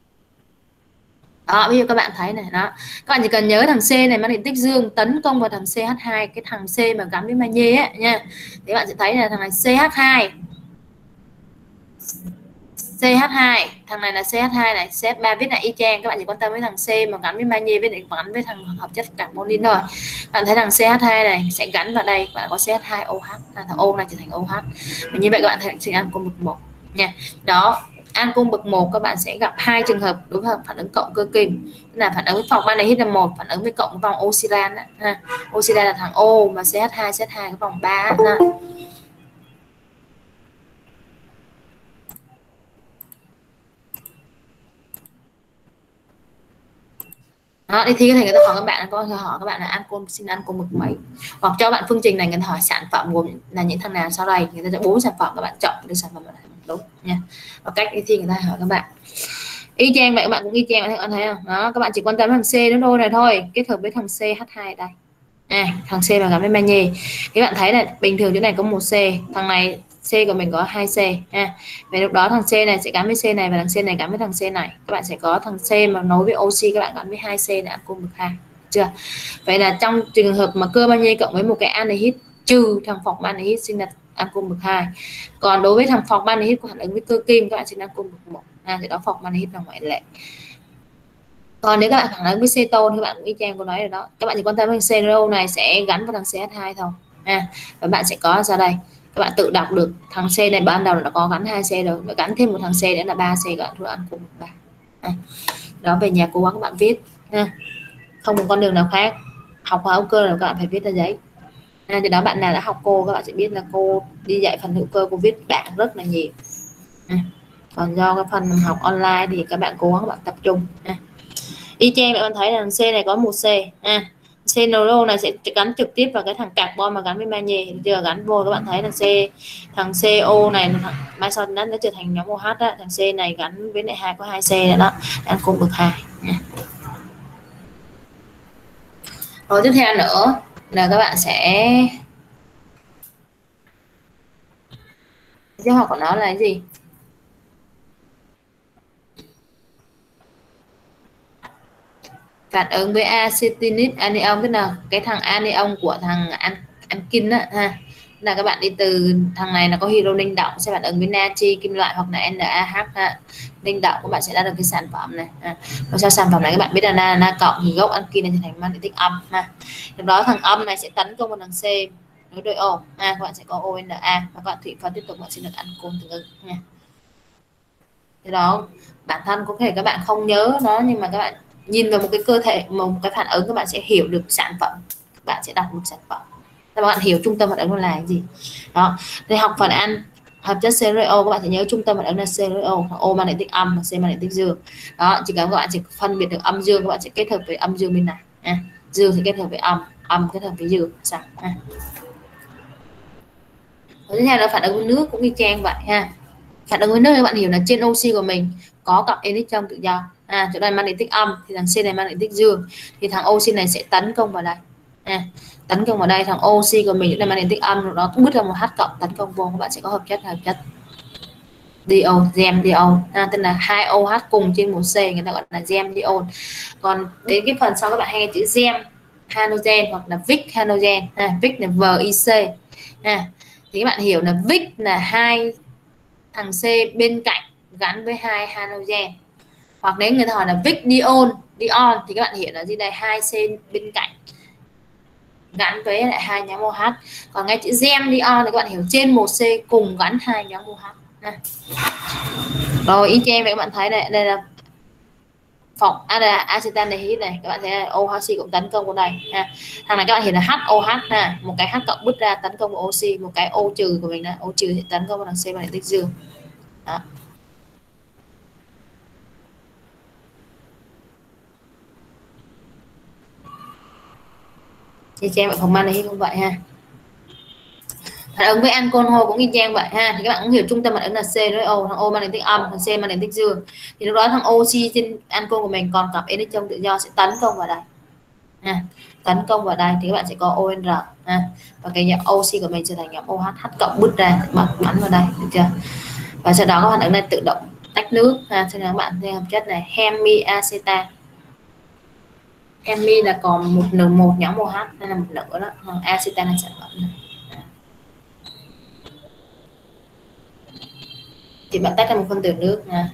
Đó, bây giờ các bạn thấy này, đó các bạn chỉ cần nhớ thằng C này mang điện tích dương tấn công vào thằng CH2, cái thằng C mà gắn với magie ấy nha, thì bạn sẽ thấy là thằng này CH2, thằng này là CH2 này, CH3 viết lại y chang, các bạn chỉ quan tâm với thằng C mà gắn với magie với gắn với thằng hợp chất carbonil thôi. Bạn thấy thằng CH2 này sẽ gắn vào đây, bạn có CH2OH, thằng O này trở thành OH. Và như vậy các bạn thấy sẽ ăn cùng bậc 1 nha. Đó, ancol bậc 1 các bạn sẽ gặp hai trường hợp đối với phản ứng cộng cơ kim, là phản ứng với phòng manganese là 1, phản ứng với cộng vòng oxyran ha. Oxyran là thằng O mà CH2 cái vòng 3 ha. Đó, đi thi cái này người ta hỏi các bạn, có hỏi các bạn là ancol xin ancol bậc mấy, hoặc cho bạn phương trình này người ta hỏi sản phẩm gồm là những thằng nào sau đây, người ta sẽ 4 sản phẩm, các bạn chọn được sản phẩm nào đúng nha. Và cách đi thi người ta hỏi các bạn y chang vậy, các bạn cũng y chang, các bạn thấy không? Đó, các bạn chỉ quan tâm thằng C nó đôi này thôi, kết hợp với thằng CH2 đây. Thằng C mà gắn với magie, các bạn thấy là bình thường chỗ này có một C, thằng này C của mình có 2C ha. Vậy lúc đó thằng C này sẽ gắn với C này và thằng C này gắn với thằng C này, các bạn sẽ có thằng C mà nối với oxy, các bạn gắn với 2C là ancol bậc 2 chưa? Vậy là trong trường hợp mà cơ magie cộng với một cái anhydride trừ thằng phọc anhydride sinh ra ancol bậc 2. Còn đối với thằng phọc anhydride của phản ứng với cơ kim các bạn sinh ancol bậc 1. Thì đó phọc anhydride là ngoại lệ. Còn nếu các bạn phản ứng với ceton thì bạn cũng y chang cô nói rồi đó, các bạn chỉ quan tâm thằng CRO này sẽ gắn vào thằng CH2 thôi và bạn sẽ có ra đây, các bạn tự đọc được thằng C này ban đầu là nó có gắn 2C rồi, và gắn thêm một thằng C nữa là 3C, các bạn thu ăn cùng 3. Đó, về nhà cố gắng các bạn viết ha, không có con đường nào khác. Học hóa hữu cơ là các bạn phải viết ra giấy. Thì đó, bạn nào đã học cô các bạn sẽ biết là cô đi dạy phần hữu cơ cô viết bảng rất là nhiều. Còn do cái phần học online thì các bạn cố gắng các bạn tập trung. Y chang bạn thấy là C này có một C CNO này sẽ gắn trực tiếp vào cái thằng carbon mà gắn với magie, giờ gắn vô các bạn thấy thằng CO này mai sau nó trở thành nhóm OH đó, thằng C này gắn với lại 2 có 2C đó, ăn cùng bậc 2 rồi. Tiếp theo nữa là các bạn sẽ học của nó là cái gì, phản ứng với acetinic anion, tức là cái thằng anion của thằng alkin đó ha, là các bạn đi từ thằng này là có hydro ninh động sẽ phản ứng với natri kim loại hoặc là NaH ha. Ninh động các bạn sẽ ra được cái sản phẩm này và sau sản phẩm này các bạn biết là na cộng thì gốc alkin này thành mang điện tích âm ha. Lúc đó thằng âm này sẽ tấn công vào thằng C nối đôi O các bạn sẽ có ONa và các bạn thủy phân tiếp tục bạn sẽ được ancol tương ứng nha. Cái đó bản thân có thể các bạn không nhớ nó, nhưng mà các bạn nhìn vào một cái cơ thể, một cái phản ứng các bạn sẽ hiểu được sản phẩm, các bạn sẽ đọc được sản phẩm, các bạn hiểu trung tâm phản ứng là cái gì. Đó, để học phần ăn hợp chất CRO các bạn sẽ nhớ trung tâm phản ứng là CRO, O mang điện tích âm và C mang điện tích dương. Đó, chỉ cần các bạn chỉ phân biệt được âm dương các bạn sẽ kết hợp với âm dương bên này dương thì kết hợp với âm kết hợp với dương sao tiếp theo là phản ứng với nước cũng y chang vậy ha. Phản ứng với nước các bạn hiểu là trên oxy của mình có cặp electron tự do, chỗ này mang điện tích âm thì thằng C này mang điện tích dương, thì thằng oxy này sẽ tấn công vào đây tấn công vào đây, thằng oxy của mình là mang điện tích âm, nó cũng bứt ra một H cộng tấn công vô, các bạn sẽ có hợp chất diol, gem diol tức là 2 OH cùng trên một C, người ta gọi là gem diol. Còn đến cái phần sau các bạn hay nghe chữ gem halogen hoặc là Vic halogen, Vic là VIC thì các bạn hiểu là Vic là 2 thằng C bên cạnh gắn với 2 halogen, hoặc nếu người ta hỏi là Vic diol thì các bạn hiểu là gì đây, 2C bên cạnh gắn với lại 2 nhóm OH. Còn ngay chữ gem diol thì các bạn hiểu trên một C cùng gắn 2 nhóm OH rồi y chang vậy. Các bạn thấy đây là phòng acetaldehyde này, các bạn thấy là OHC cũng tấn công vào đây ha. Thằng này các bạn hiểu là HOH ha, một cái H cộng bứt ra tấn công vào oxy, một cái O trừ của mình là O trừ thì tấn công vào thằng C magnetic dương. Đó. Thì cho em bạn formaldehyde cũng vậy ha. Phản ứng với alcohol cũng y chang vậy ha. Thì các bạn cũng hiểu trung tâm phản ứng là C với O, thằng O magnetic âm, thằng C magnetic dương. Thì lúc đó thằng oxy trên alcohol của mình còn cặp NH trong tự do sẽ tấn công vào đây ha. Tấn công vào đây thì các bạn sẽ có OR ha. Và cái nhóm oxy của mình trở thành nhóm OH, H cộng bứt ra bắn vào đây, được chưa? Và sau đó các phản ứng này tự động tách nước ha. Cho nên các bạn thêm hợp chất này hemiacetat. Hemi là còn một nhóm OH, đây là một nửa đó. Acetat là sản phẩm này. Thì bạn tách ra một phân tử nước nha.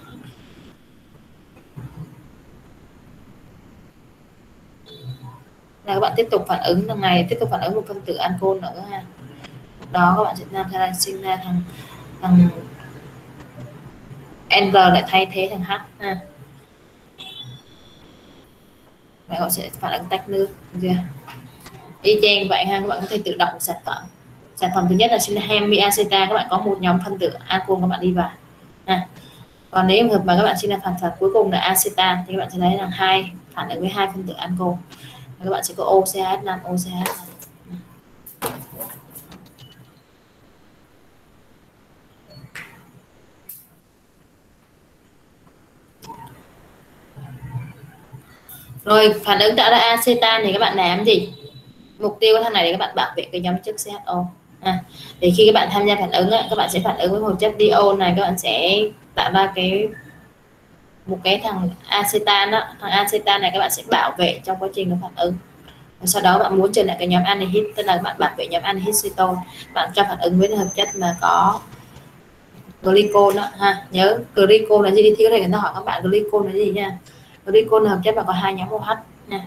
Là các bạn tiếp tục phản ứng lần này, tiếp tục phản ứng một phân tử alcohol nữa ha. Đó các bạn sẽ làm ra sinh ra thằng N lại thay thế thằng H ha. Và họ sẽ phản ứng tách nước, được chưa? Y chang vậy ha, các bạn có thể tự động sản phẩm. Sản phẩm thứ nhất là sinh hemiacetat, các bạn có một nhóm phân tử alcohol các bạn đi vào ha. Còn nếu hợp mà các bạn xin là phản cuối cùng là acetat thì các bạn sẽ thấy là hai phản ứng với hai phân tử alcohol. Các bạn sẽ có OCH5, OCH5. Rồi phản ứng tạo ra acetan thì các bạn làm gì? Mục tiêu của thằng này để các bạn bảo vệ cái nhóm chất CHO. Thì khi các bạn tham gia phản ứng các bạn sẽ phản ứng với một chất diol này, các bạn sẽ tạo ra một cái thằng acetan đó. Thằng acetan này các bạn sẽ bảo vệ trong quá trình nó phản ứng. Và sau đó bạn muốn trở lại cái nhóm aldehyde, tức là bạn bảo vệ nhóm aldehyde cetone, bạn cho phản ứng với hợp chất mà có glycol đó ha. Nhớ glycol là gì, đi thiếu này người ta hỏi các bạn glycol là gì nha. Glycol là hợp chất mà có hai nhóm OH nha,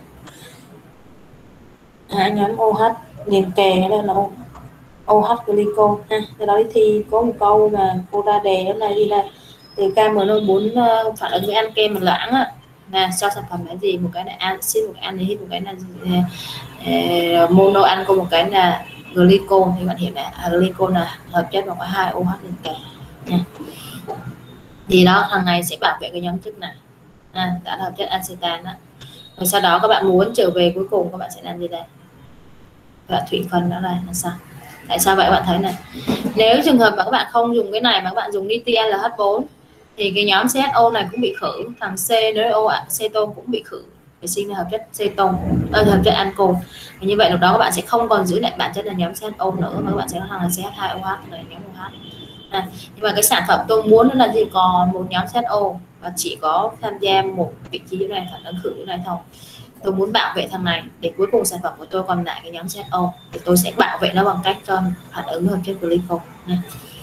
hai nhóm OH liền kề, đây là OH glycol ha. Từ đó thì có một câu mà cô ra đề đó là gì, là từ KMNO4 phản ứng với alken mà loãng á, là cho sản phẩm là gì, một cái là acid, một cái aldehyde, một cái là mono alcohol, một cái là glycol. Thì bạn hiểu là glycol là hợp chất mà có hai OH liền kề nha. Thì đó, thằng này sẽ bảo vệ cái nhóm chất này đã là hợp chất acetan đó. Rồi sau đó các bạn muốn trở về cuối cùng các bạn sẽ làm gì đây, và thủy phân đó là sao? Tại sao vậy? Các bạn thấy này, nếu trường hợp mà các bạn không dùng cái này mà các bạn dùng lithium LH4 thì cái nhóm CHO này cũng bị khử, thằng C đối cetone cũng bị khử, để sinh ra hợp chất cetone, hợp chất alcohol. Như vậy lúc đó các bạn sẽ không còn giữ lại bản chất là nhóm CHO nữa, mà các bạn sẽ có thằng là CH2OH là nhóm OH. Nhưng mà cái sản phẩm tôi muốn là gì, còn một nhóm CHO và chỉ có tham gia một vị trí này, phản ứng khử này thôi. Tôi muốn bảo vệ thằng này để cuối cùng sản phẩm của tôi còn lại cái nhóm CHO, thì tôi sẽ bảo vệ nó bằng cách cho phản ứng hợp chất glycol nha.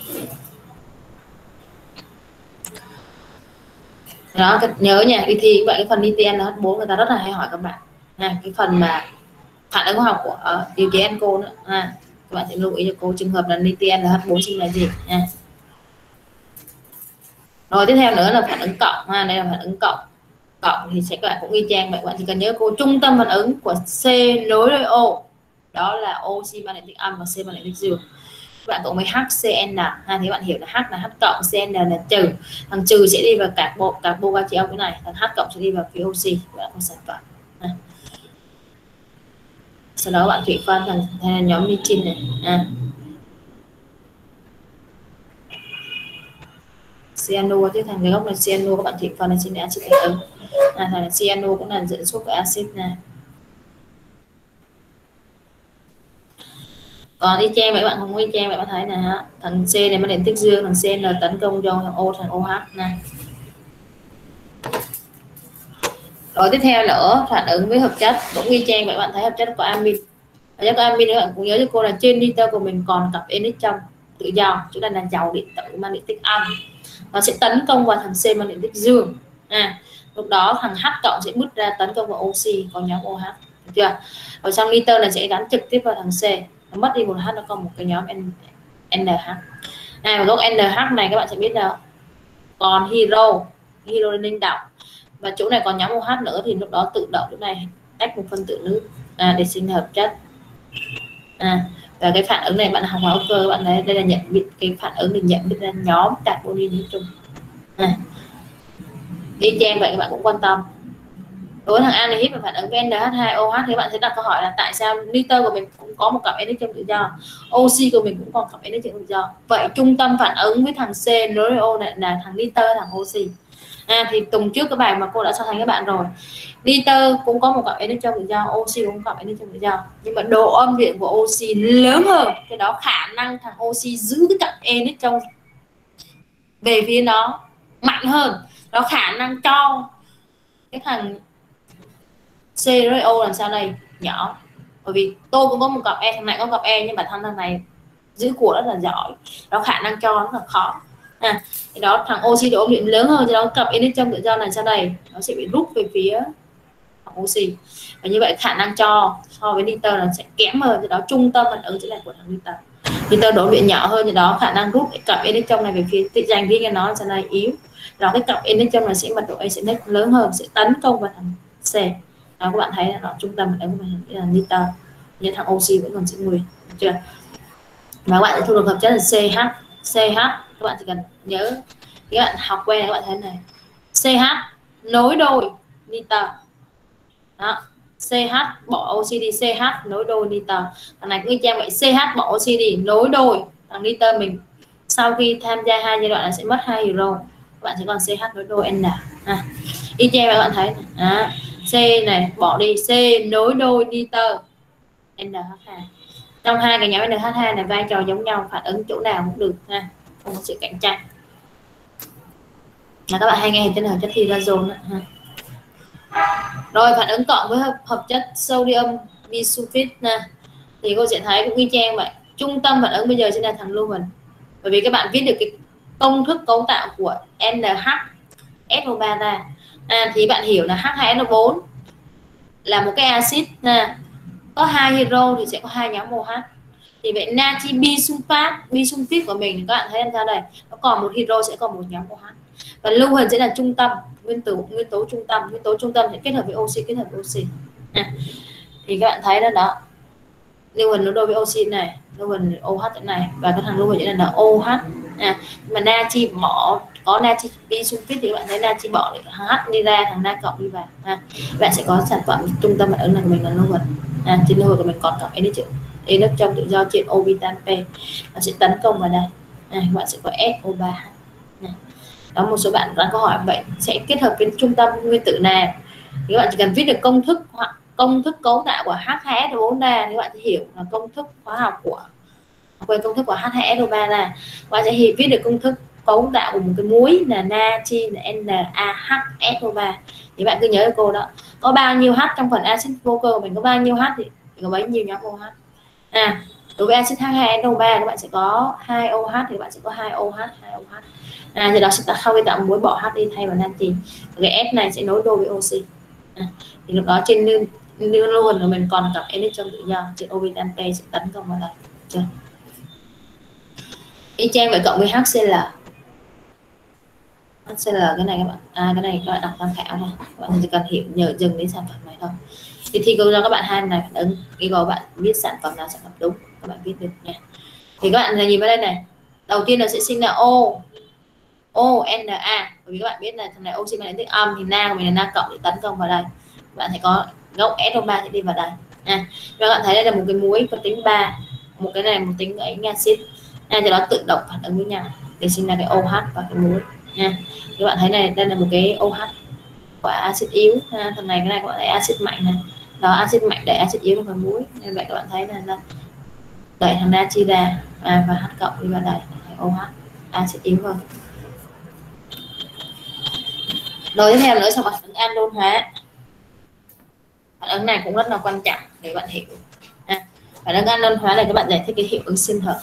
Đó, nhớ nha, đi thi vậy cái phần lithium LH4 người ta rất là hay hỏi các bạn cái phần mà phản ứng hóa học của điều chế alcohol nữa các bạn sẽ lưu ý cho cô trường hợp là lithium LH4 sinh là gì nha. Rồi tiếp theo nữa là phản ứng cộng đây là phản ứng cộng thì sẽ các bạn cũng y chang vậy, các bạn chỉ cần nhớ cô trung tâm phản ứng của C nối với O đó là oxy magnetic âm và C magnetic dương. Các bạn cộng với HCN thì bạn hiểu là H là H cộng, CN là trừ, thằng trừ sẽ đi vào carbon cation cái này, thằng H cộng sẽ đi vào phía oxy, các bạn có sản phẩm sau đó bạn thủy phân thành nhóm lithium này cyano, chứ thành cái gốc là cyano, các bạn thủy phân là xin axit thành ứng thằng cyano cũng là dẫn xuất của axit này. Còn y chang vậy bạn không y chang vậy, bạn thấy nè, thằng C này nó tích dương, thằng CN tấn công cho thằng O thành OH này. Rồi tiếp theo nữa phản ứng với hợp chất cũng y chang vậy, bạn thấy hợp chất có amin, hợp chất có amin các bạn cũng nhớ cho cô là trên liter của mình còn cặp NH trong tự do, chúng ta là giàu điện tử magnetic âm, nó sẽ tấn công vào thằng C magnetic dương lúc đó thằng H cộng sẽ bứt ra tấn công vào oxy có nhóm OH, được chưa? Ở trong liter này sẽ gắn trực tiếp vào thằng C, nó mất đi một H, nó còn một cái nhóm NH và gốc NH này các bạn sẽ biết là còn hydro linh động, và chỗ này còn nhóm OH nữa thì lúc đó tự động chỗ này tách một phân tử nước để sinh hợp chất. Và cái phản ứng này bạn học hóa học cơ, bạn thấy đây là nhận biết cái phản ứng được nhận biết ra nhóm carbonyl hiển chung. Đi chang vậy các bạn cũng quan tâm. Đối với thằng aldehyde và phản ứng với NH2OH thì bạn sẽ đặt câu hỏi là tại sao nitơ của mình cũng có một cặp NH tự do, oxy của mình cũng còn cặp NH tự do. Vậy trung tâm phản ứng với thằng C nối O này là thằng nitơ, thằng oxy. Thì tuần trước cái bài mà cô đã so sánh các bạn rồi, nitơ cũng có một cặp NH tự do, oxy cũng có cặp NH tự do, nhưng mà độ âm điện của oxy lớn hơn, cái đó khả năng thằng oxy giữ cái cặp NH trong về phía nó mạnh hơn, nó khả năng cho cái thằng C với O làm sao đây nhỏ, bởi vì tôi cũng có một cặp E, thằng này có cặp E nhưng bản thân thằng này giữ của rất là giỏi, nó khả năng cho nó là khó. Thì đó thằng oxy độ âm điện lớn hơn, cho đó cặp NH trong tự do này sau đây nó sẽ bị rút về phía oxy, và như vậy khả năng cho so với nitơ là sẽ kém hơn, cho đó trung tâm phản ứng sẽ là của thằng nitơ. Nitơ độ điện nhỏ hơn, cho đó khả năng rút cặp NH trong này về phía tự dành riêng cho nó sẽ là yếu, đó cái cặp NH trong này sẽ mật độ acidic lớn hơn, sẽ tấn công vào thằng C. Đó, các bạn thấy là nó trung tâm phản ứng của mình là nitơ, nhưng thằng oxy vẫn còn giữ nguyên, được chưa? Và các bạn sẽ thu được hợp chất là CH. CH các bạn chỉ cần nhớ, các bạn học quen này, các bạn thấy này, CH nối đôi nitơ, đó, CH bỏ oxy đi, CH nối đôi nitơ. Thằng này cũng trang vậy, CH bỏ oxy đi nối đôi thằng nitơ mình, sau khi tham gia hai giai đoạn là sẽ mất 2 hydro, các bạn sẽ còn CH nối đôi N. Y chang các bạn thấy C này bỏ đi, C nối đôi nitơ NH2. Trong hai cái nhóm NH2 này vai trò giống nhau, phản ứng chỗ nào cũng được ha, không có sự cạnh tranh. Các bạn hay nghe tên hợp chất hydrazone ha. Rồi phản ứng cộng với hợp chất sodium bisulfite thì cô sẽ thấy cũng y chang vậy. Trung tâm phản ứng bây giờ sẽ là thằng Leuven, bởi vì các bạn viết được cái công thức cấu tạo của NHSO3 ra. Thì bạn hiểu là H2SO4 là một cái axit có 2 hydro thì sẽ có 2 nhóm OH. Thì vậy natri bisulfite của mình các bạn thấy làm sao đây, nó còn một hydro sẽ còn một nhóm OH, và Leuven sẽ là trung tâm, nguyên tố trung tâm sẽ kết hợp với oxy, thì các bạn thấy đó Leuven nó đôi với oxy này, Leuven OH thế này, và cái thằng Leuven sẽ là OH. Mà natri bỏ có natri bisulfite thì các bạn thấy natri bỏ H đi ra, thằng Na cộng đi vào, bạn sẽ có sản phẩm trung tâm phản ứng này của mình là Leuven. Trên Leuven của mình còn cộng NH trong tự do trên orbital P, nó sẽ tấn công vào đây, các bạn sẽ có SO3. Đó, một số bạn đặt câu hỏi vậy sẽ kết hợp với trung tâm nguyên tử nào, thì các bạn chỉ cần viết được công thức cấu tạo của H2SO4 ra thì các bạn sẽ hiểu là công thức hóa học của công thức của H2SO3 ra, bạn sẽ viết được công thức cấu tạo của một cái muối là natri là NaHSO3. Thì bạn cứ nhớ cô đó, có bao nhiêu H trong phần axit vô cơ của mình, có bao nhiêu H thì có bấy nhiêu nhóm OH. Đối với axit H2SO3 các bạn sẽ có 2 OH thì bạn sẽ có 2 OH. Thì đó sẽ sau khi tạo muối bỏ H đi thay vào natri, cái S này sẽ nối đôi với oxy. Thì lúc đó trên Leuven của mình còn cặp NH trong tự do, trên orbital P sẽ tấn công vào đây. Chưa? Y chang vậy cộng với HCl. HCl cái này các bạn, cái này các bạn đọc tham khảo thôi, các bạn chỉ cần hiểu nhờ dừng đến sản phẩm này thôi. Thì thi câu cho các bạn hai này phản ứng, cái gọi bạn biết sản phẩm nào sản phẩm đúng, các bạn viết được nha. Thì các bạn nhìn vào đây này, đầu tiên là sẽ sinh là ONA, bởi vì các bạn biết là thằng này oxy magnetic âm thì Na của mình là Na cộng để tấn công vào đây, bạn sẽ có gốc SO3 sẽ đi vào đây. Các bạn thấy đây là một cái muối có tính 3, một cái này một tính ấy axit, cho đó tự động phản ứng với nhau để sinh ra cái OH và cái muối nha. Các bạn thấy này, đây là một cái OH của axit yếu, thằng này cái này gọi là axit mạnh này, đó axit mạnh để axit yếu vào muối, nên vậy các bạn thấy là đẩy thằng natri ra và H cộng đi vào đây OH axit yếu hơn. Rồi tiếp theo nữa sau phản ứng andon hóa, phản ứng này cũng rất là quan trọng để bạn hiểu. Phản ứng andon hóa này các bạn giải thích cái hiệu ứng sinh hợp.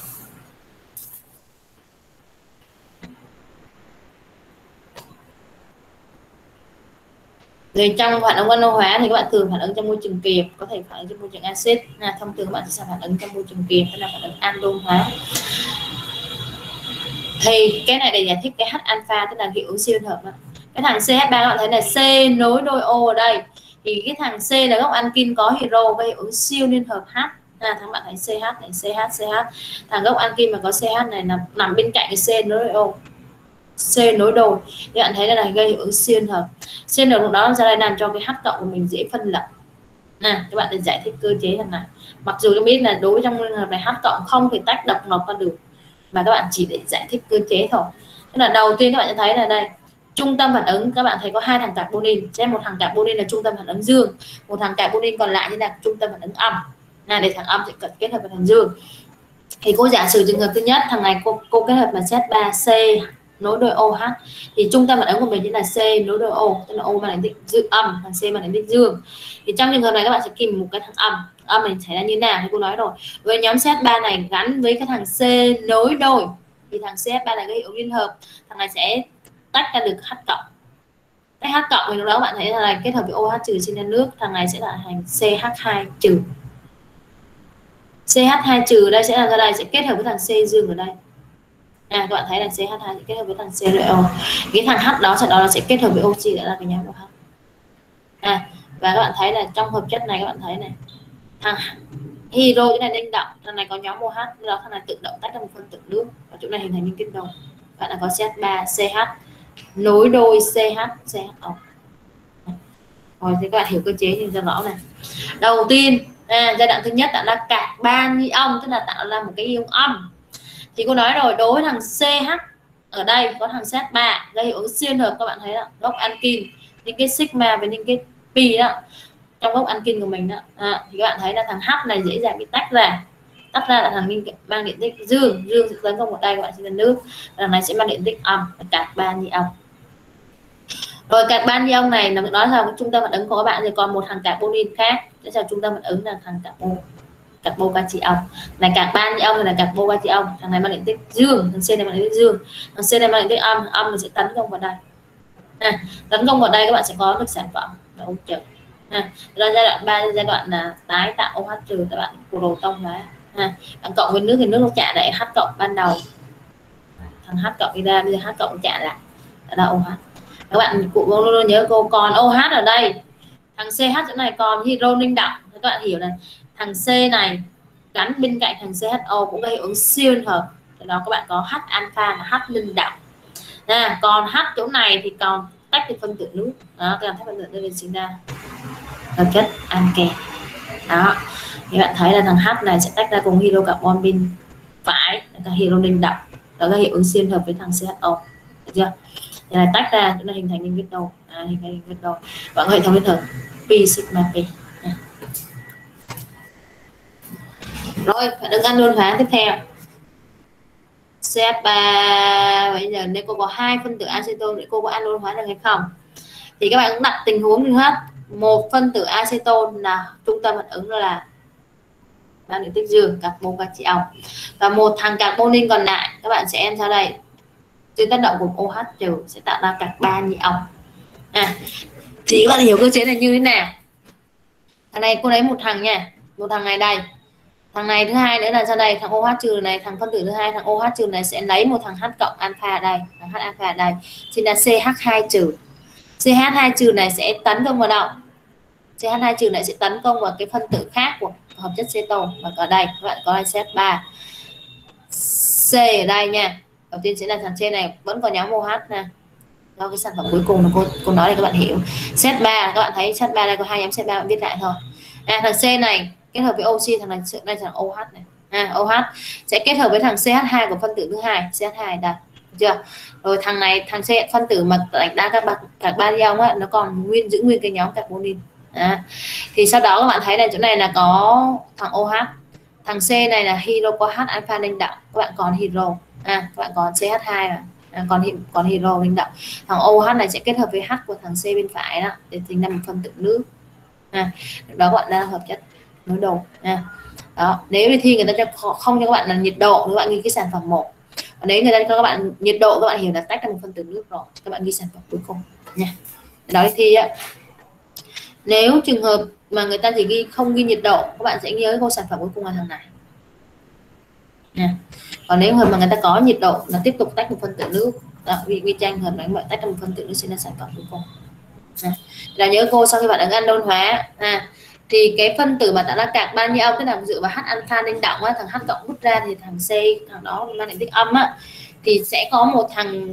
Rồi trong phản ứng andon hóa thì các bạn thường phản ứng trong môi trường kiềm, có thể phản ứng trong môi trường axit. Thông thường các bạn sẽ phản ứng trong môi trường kiềm, đó là phản ứng andon hóa. Thì cái này để giải thích cái H alpha tức là hiệu ứng siêu hợp đó. Cái thằng CH3 các bạn thấy là C nối đôi O ở đây, thì cái thằng C là gốc alkin có hydro gây hiệu ứng siêu liên hợp H. Thằng bạn thấy CH này, CH, thằng gốc alkin mà có CH này là nằm bên cạnh cái C nối đôi O, C nối đôi, các bạn thấy đây là gây hiệu ứng siêu liên hợp. Siêu liên hợp đó ra đây làm cho cái H cộng của mình dễ phân lập. Các bạn để giải thích cơ chế thằng này. Mặc dù tôi biết là đối với trong liên hợp này H cộng không thể tách độc lập ra được, mà các bạn chỉ để giải thích cơ chế thôi. Tức là đầu tiên các bạn sẽ thấy là đây trung tâm phản ứng, các bạn thấy có hai thằng carbonin, một thằng carbonin là trung tâm phản ứng dương, một thằng carbonin còn lại như là trung tâm phản ứng âm. Để thằng âm sẽ kết hợp với thằng dương. Thì cô giả sử trường hợp thứ nhất, thằng này cô kết hợp là Z3C nối đôi OH, thì trung tâm phản ứng của mình chính là C nối đôi O, tức là O mang đến tích âm, thằng C mang đến tích dương. Thì trong trường hợp này các bạn sẽ kìm một cái thằng âm này xảy ra như nào thì cô nói rồi. Với nhóm Z3 này gắn với cái thằng C nối đôi thì thằng CH3 này gây hiệu ứng liên hợp, thằng này sẽ tách ra được H cộng. Cái H cộng thì lúc đó các bạn thấy là kết hợp với OH trừ sinh ra nước, thằng này sẽ là thành CH2 trừ. CH2 trừ đây sẽ là ra đây sẽ kết hợp với thằng C dương ở đây. Các bạn thấy là CH2 sẽ kết hợp với thằng CO. Cái thằng H đó sau đó nó sẽ kết hợp với oxy đã là cái nhóm OH. Và các bạn thấy là trong hợp chất này các bạn thấy này, thằng hydro cái này linh động, thằng này có nhóm OH, đó thằng này tự động tách ra một phân tử nước, và chỗ này hình thành những kết nối. Bạn là có CH3 CH nối đôi CH CHO. Rồi thì các bạn hiểu cơ chế thì cho rõ này. Đầu tiên giai đoạn thứ nhất là carbon ion, tức là tạo ra một cái ion âm. Thì cô nói rồi, đối với thằng CH ở đây có thằng CH3 gây hiệu ứng siêu hợp, các bạn thấy đó, gốc alkin những cái sigma với những cái pi đó trong gốc alkin của mình đó. Thì các bạn thấy là thằng H này dễ dàng bị tách ra là thằng mang điện tích dương sẽ tấn công vào đây, các bạn sẽ là nước, thằng này sẽ mang điện tích âm, carbon ion. Rồi carbon ion này nó nói là trung tâm phản ứng của các bạn, thì còn một thằng carbonin khác sẽ là trung tâm phản ứng là thằng carbocation. Này carbon ion là carbocation, thằng này mang điện tích dương, thằng C này mang điện tích dương, thằng C này mang điện tích âm sẽ tấn công vào đây. Tấn công vào đây các bạn sẽ có được sản phẩm là OH trừ. Giai đoạn 3 giai đoạn là tái tạo OH trừ, các bạn proton hóa. Bạn cộng với nước thì nước nó trả lại H cộng ban đầu, thằng H cộng đi ra, bây giờ H cộng trả lại là OH. Các bạn cụ luôn nhớ cô còn OH ở đây, thằng CH chỗ này còn hydro linh động, các bạn hiểu này, thằng C này gắn bên cạnh thằng CHO cũng gây hiệu ứng siêu liên hợp, từ đó các bạn có H alpha và H linh động. Còn H chỗ này thì còn tách được phân tử nước, đó các bạn thấy phân tử nước sinh ra hợp chất anken. Đó thì bạn thấy là thằng H này sẽ tách ra cùng hydrocarbon bên phải là hydro linh động, đó là hiệu ứng siêu liên hợp với thằng CHO, được chưa? Thì này tách ra nó hình thành những kết nối, hình thành những kết nối và hệ thống liên hợp pi sigma pi. Rồi phản ứng ăn hóa tiếp theo CH3, bây giờ nếu cô có hai phân tử acetone thì cô có ăn hóa được hay không? Thì các bạn cũng đặt tình huống như hết, một phân tử acetone là trung tâm phản ứng là mang điện tích dương carbocation, và một thằng carbonin còn lại các bạn sẽ em sau đây dưới tác động của OH trừ sẽ tạo ra carbon ion. Thì các bạn hiểu cơ chế này như thế nào? Thằng này cô lấy một thằng nha, một thằng này đây, thằng này thứ hai nữa là sau đây thằng OH trừ này, thằng phân tử thứ hai thằng OH trừ này sẽ lấy một thằng H cộng alpha ở đây, thằng H alpha ở đây chính là CH2 trừ. CH2 trừ này sẽ tấn công vào đâu? CH2 trừ này sẽ tấn công vào cái phân tử khác của hợp chất cetone, và ở đây các bạn có đây CH3 C ở đây nha. Đầu tiên sẽ là thằng C này vẫn còn nhóm OH nè, do cái sản phẩm cuối cùng là cô nói để các bạn hiểu. Z3 các bạn thấy Z3 đây có hai nhóm Z3, bạn viết lại thôi. Thằng C này kết hợp với oxy, thằng này đây là OH này, OH sẽ kết hợp với thằng CH2 của phân tử thứ hai, CH2 đây, được chưa? Rồi thằng này thằng C phân tử mà đa các ba ion á, nó còn giữ nguyên cái nhóm carbonin. Thì sau đó các bạn thấy là chỗ này là có thằng OH, thằng C này là hydro có H alpha linh động, các bạn còn hydro, các bạn còn CH2 mà. Còn hydro linh động, thằng OH này sẽ kết hợp với H của thằng C bên phải đó để thành ra một phân tử nước. Đó gọi là hợp chất nối đôi. Đó, nếu đi thi người ta không cho các bạn là nhiệt độ, các bạn ghi cái sản phẩm 1. Còn nếu người ta cho các bạn nhiệt độ, các bạn hiểu là tách ra một phân tử nước rồi, các bạn ghi sản phẩm cuối cùng nha. Đó đi thi á, nếu trường hợp mà người ta chỉ ghi không ghi nhiệt độ, các bạn sẽ nhớ câu sản phẩm cuối cùng là thằng này nha. Còn nếu mà người ta có nhiệt độ là tiếp tục tách một phân tử nước, Đó, vi tranh hợp đánh bại tách ra một phân tử nó sinh ra sản phẩm cuối cùng. Là nhớ cô sau khi bạn ứng andon hóa thì cái phân tử mà tạo ra carbon ion tức là dựa vào H alpha linh động á, thằng H cộng rút ra thì thằng C, thằng đó mang điện tích âm á, thì sẽ có một thằng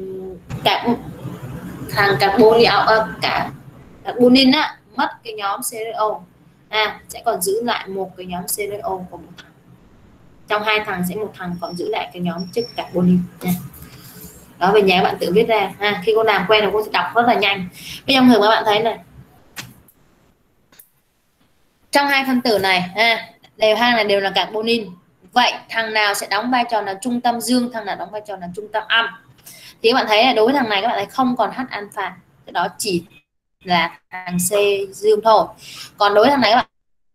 carbonin á mất cái nhóm CRO, sẽ còn giữ lại một cái nhóm CRO của một thằng. Trong hai thằng sẽ một thằng còn giữ lại cái nhóm chất carbonin nha. Đó, về nhà các bạn tự viết ra khi cô làm quen là cô sẽ đọc rất là nhanh. Cái trong thường các bạn thấy này, trong hai phân tử này hai này đều là carbonin, vậy thằng nào sẽ đóng vai trò là trung tâm dương, thằng nào đóng vai trò là trung tâm âm? Thì các bạn thấy là đối với thằng này các bạn thấy không còn H alpha, cái đó chỉ là thằng C dương thôi. Còn đối với thằng này các bạn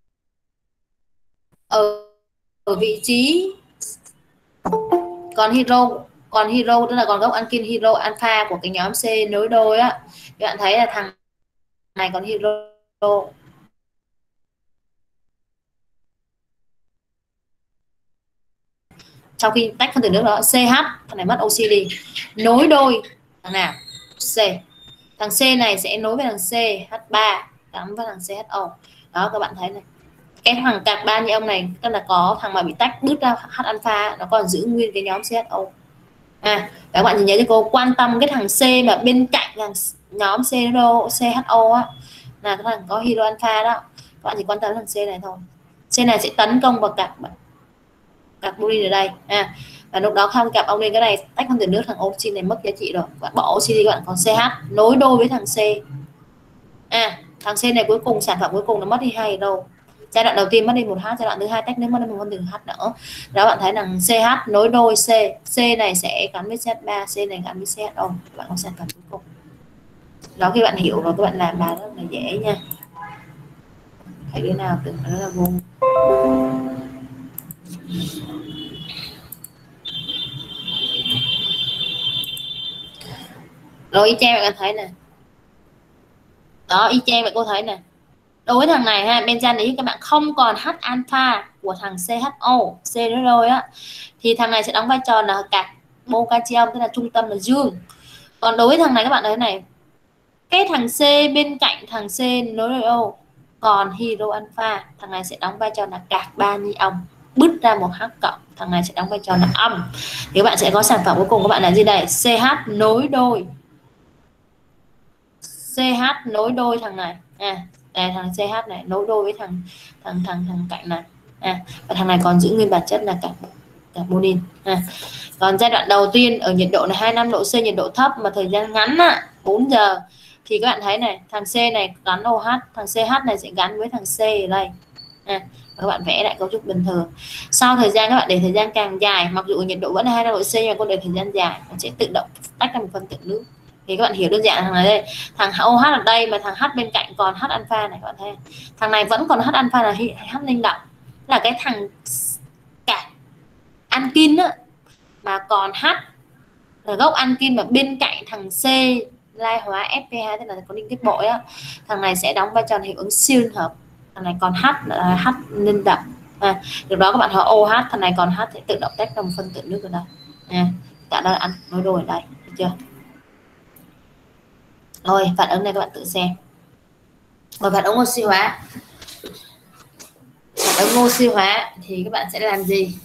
ở vị trí còn hydro tức là còn gốc alkyl hydro alpha của cái nhóm C nối đôi á, các bạn thấy là thằng này còn hydro, sau khi tách phân tử nước đó CH, thằng này mất oxy đi, nối đôi thằng nào C, thằng C này sẽ nối với thằng C H3 gắn với thằng CHO. Đó các bạn thấy này, cái thằng carbon ion này tức là có thằng mà bị tách bứt ra H alpha nó còn giữ nguyên cái nhóm CHO. Các bạn nhìn nhớ cho cô quan tâm cái thằng C mà bên cạnh thằng nhóm CHO á, là cái thằng có hydro alpha đó, các bạn chỉ quan tâm thằng C này thôi. C này sẽ tấn công vào carbonin ở đây và lúc đó không cặp ông lên cái này tách phân tử nước, thằng oxy này mất giá trị rồi, bạn bỏ oxy đi, các bạn còn CH nối đôi với thằng C. Thằng C này cuối cùng sản phẩm cuối cùng nó mất đi hai đâu, giai đoạn đầu tiên mất đi một H, giai đoạn thứ hai tách nước mất đi một phân tử H nữa. Đó bạn thấy rằng CH nối đôi C này sẽ gắn với CH3, C này gắn với CHO, bạn có sản phẩm cuối cùng. Đó khi bạn hiểu rồi các bạn làm bài rất là dễ nha. Thấy đứa nào tưởng nó là vô. Rồi y chang bạn thấy nè, đó y chang bạn cô thấy nè, đối với thằng này benzen ý các bạn không còn H alpha của thằng CHO C nữa rồi á, thì thằng này sẽ đóng vai trò là carbocation tức là trung tâm là dương. Còn đối với thằng này các bạn thấy này, cái thằng C bên cạnh thằng C nối đôi O còn hydro alpha, thằng này sẽ đóng vai trò là carbon ion bứt ra một H cộng, thằng này sẽ đóng vai trò là âm. Thì các bạn sẽ có sản phẩm cuối cùng của bạn là gì đây? CH nối đôi thằng này đây, thằng CH này nối đôi với thằng cạnh này và thằng này còn giữ nguyên bản chất là carbonin. Còn giai đoạn đầu tiên ở nhiệt độ là 25 độ C, nhiệt độ thấp mà thời gian ngắn 4 giờ, thì các bạn thấy này, thằng C này gắn OH, thằng CH này sẽ gắn với thằng C ở đây các bạn vẽ lại cấu trúc bình thường. Sau thời gian các bạn để thời gian càng dài, mặc dù nhiệt độ vẫn là 25 độ C nhưng mà cô để thời gian dài, nó sẽ tự động tách ra một phân tử nước. Thì các bạn hiểu đơn giản thằng này đây, thằng OH ở đây mà thằng H bên cạnh còn H alpha này, các bạn thấy thằng này vẫn còn H alpha là H linh động, là cái thằng cả alkin á, mà còn H là gốc alkin mà bên cạnh thằng C lai hóa Sp2 tức là có liên kết bội á, thằng này sẽ đóng vai trò hiệu ứng siêu liên hợp, thằng này còn H là H linh động. Từ đó các bạn hỏi OH, thằng này còn H sẽ tự động tách ra một phân tử nước ở đây cả đó ăn nối đôi ở đây, được chưa? Rồi phản ứng này các bạn tự xem. Rồi phản ứng oxy hóa, phản ứng oxy hóa thì các bạn sẽ làm gì?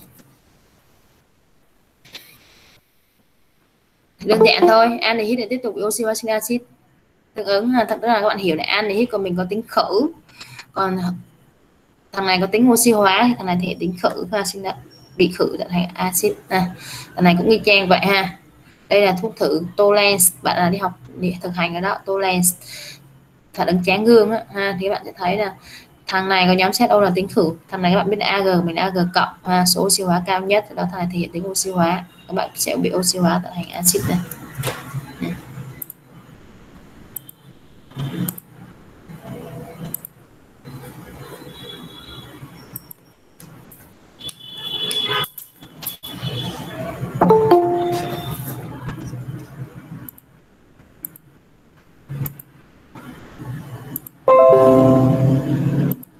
Đơn giản thôi, anhydride tiếp tục bị oxy hóa sinh axit. Tương ứng là thật ra các bạn hiểu là anhydride của mình có tính khử, còn thằng này có tính oxy hóa thì thằng này thể tính khử và sinh ra bị khử thành axit. Thằng này cũng y chang vậy ha. Đây là thuốc thử Tolens, bạn là đi học để thực hành ở đó, Tolens phản ứng tráng gương thì các bạn sẽ thấy là thằng này có nhóm ZO là tính khử, thằng này các bạn biết là Ag, mình Ag cộng số oxy hóa cao nhất, đó thằng này thể hiện tính oxy hóa, các bạn sẽ bị oxy hóa tạo thành axit này.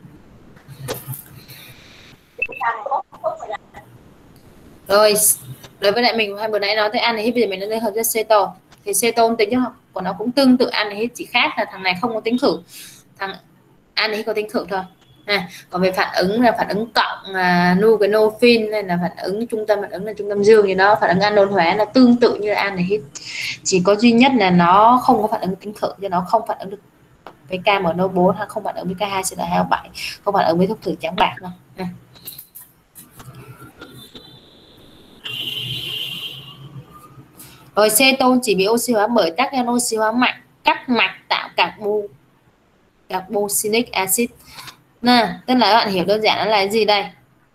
Rồi đối với lại mình hai bữa nãy nói tới anhydride, bây giờ mình nói hợp chất cetone. Thì cetone tính cho của nó cũng tương tự anhydride, chỉ khác là thằng này không có tính khử, thằng anhydride có tính khử thôi. Còn về phản ứng là phản ứng cộng nucleophile, hay là phản ứng phản ứng là trung tâm dương gì đó, phản ứng anôn hóa là tương tự như là anhydride, chỉ có duy nhất là nó không có phản ứng tính khử, cho nó không phản ứng được với KMNO4, hay không phản ứng với K2CL2O7, không phản ứng với thuốc thử trắng bạc đâu. Rồi cetone chỉ bị oxy hóa bởi tác nhân oxy hóa mạnh cắt mạch tạo carboxylic acid. Tức là các bạn hiểu đơn giản nó là cái gì đây?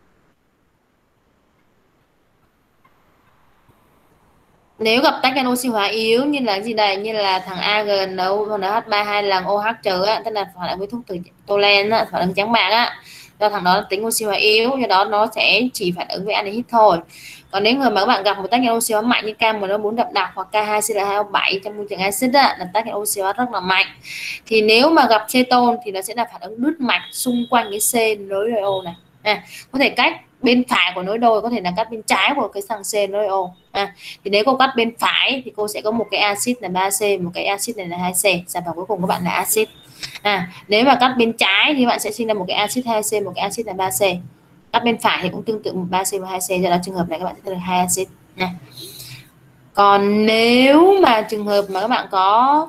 Nếu gặp tác nhân oxy hóa yếu như là gì đây, như là thằng AG nấu NH3 2 lần OH trừ á, tức là phản ứng với thuốc từ tolen á, phản ứng trắng bạc á, do thằng đó tính oxy hóa yếu, do đó nó sẽ chỉ phản ứng với anhydride thôi. Còn nếu người mà các bạn gặp một tác nhân oxy hóa mạnh như KMNO4 đậm đặc hoặc K2CL2O7 trong môi trường axit á, là tác nhân oxy hóa rất là mạnh, thì nếu mà gặp cetone thì nó sẽ là phản ứng đứt mạch xung quanh cái C nối đôi O này. Có thể cách bên phải của nối đôi, có thể là cắt bên trái của cái thằng C nối O. Thì nếu cô cắt bên phải thì cô sẽ có một cái axit là 3C, một cái axit này là 2C, sản phẩm cuối cùng các bạn là axit. Nếu mà cắt bên trái thì bạn sẽ sinh ra một cái axit 2C, một cái axit là 3C. Cắt bên phải thì cũng tương tự một 3C và 2C, do đó trường hợp này các bạn sẽ được 2 axit nha. Còn nếu mà trường hợp mà các bạn có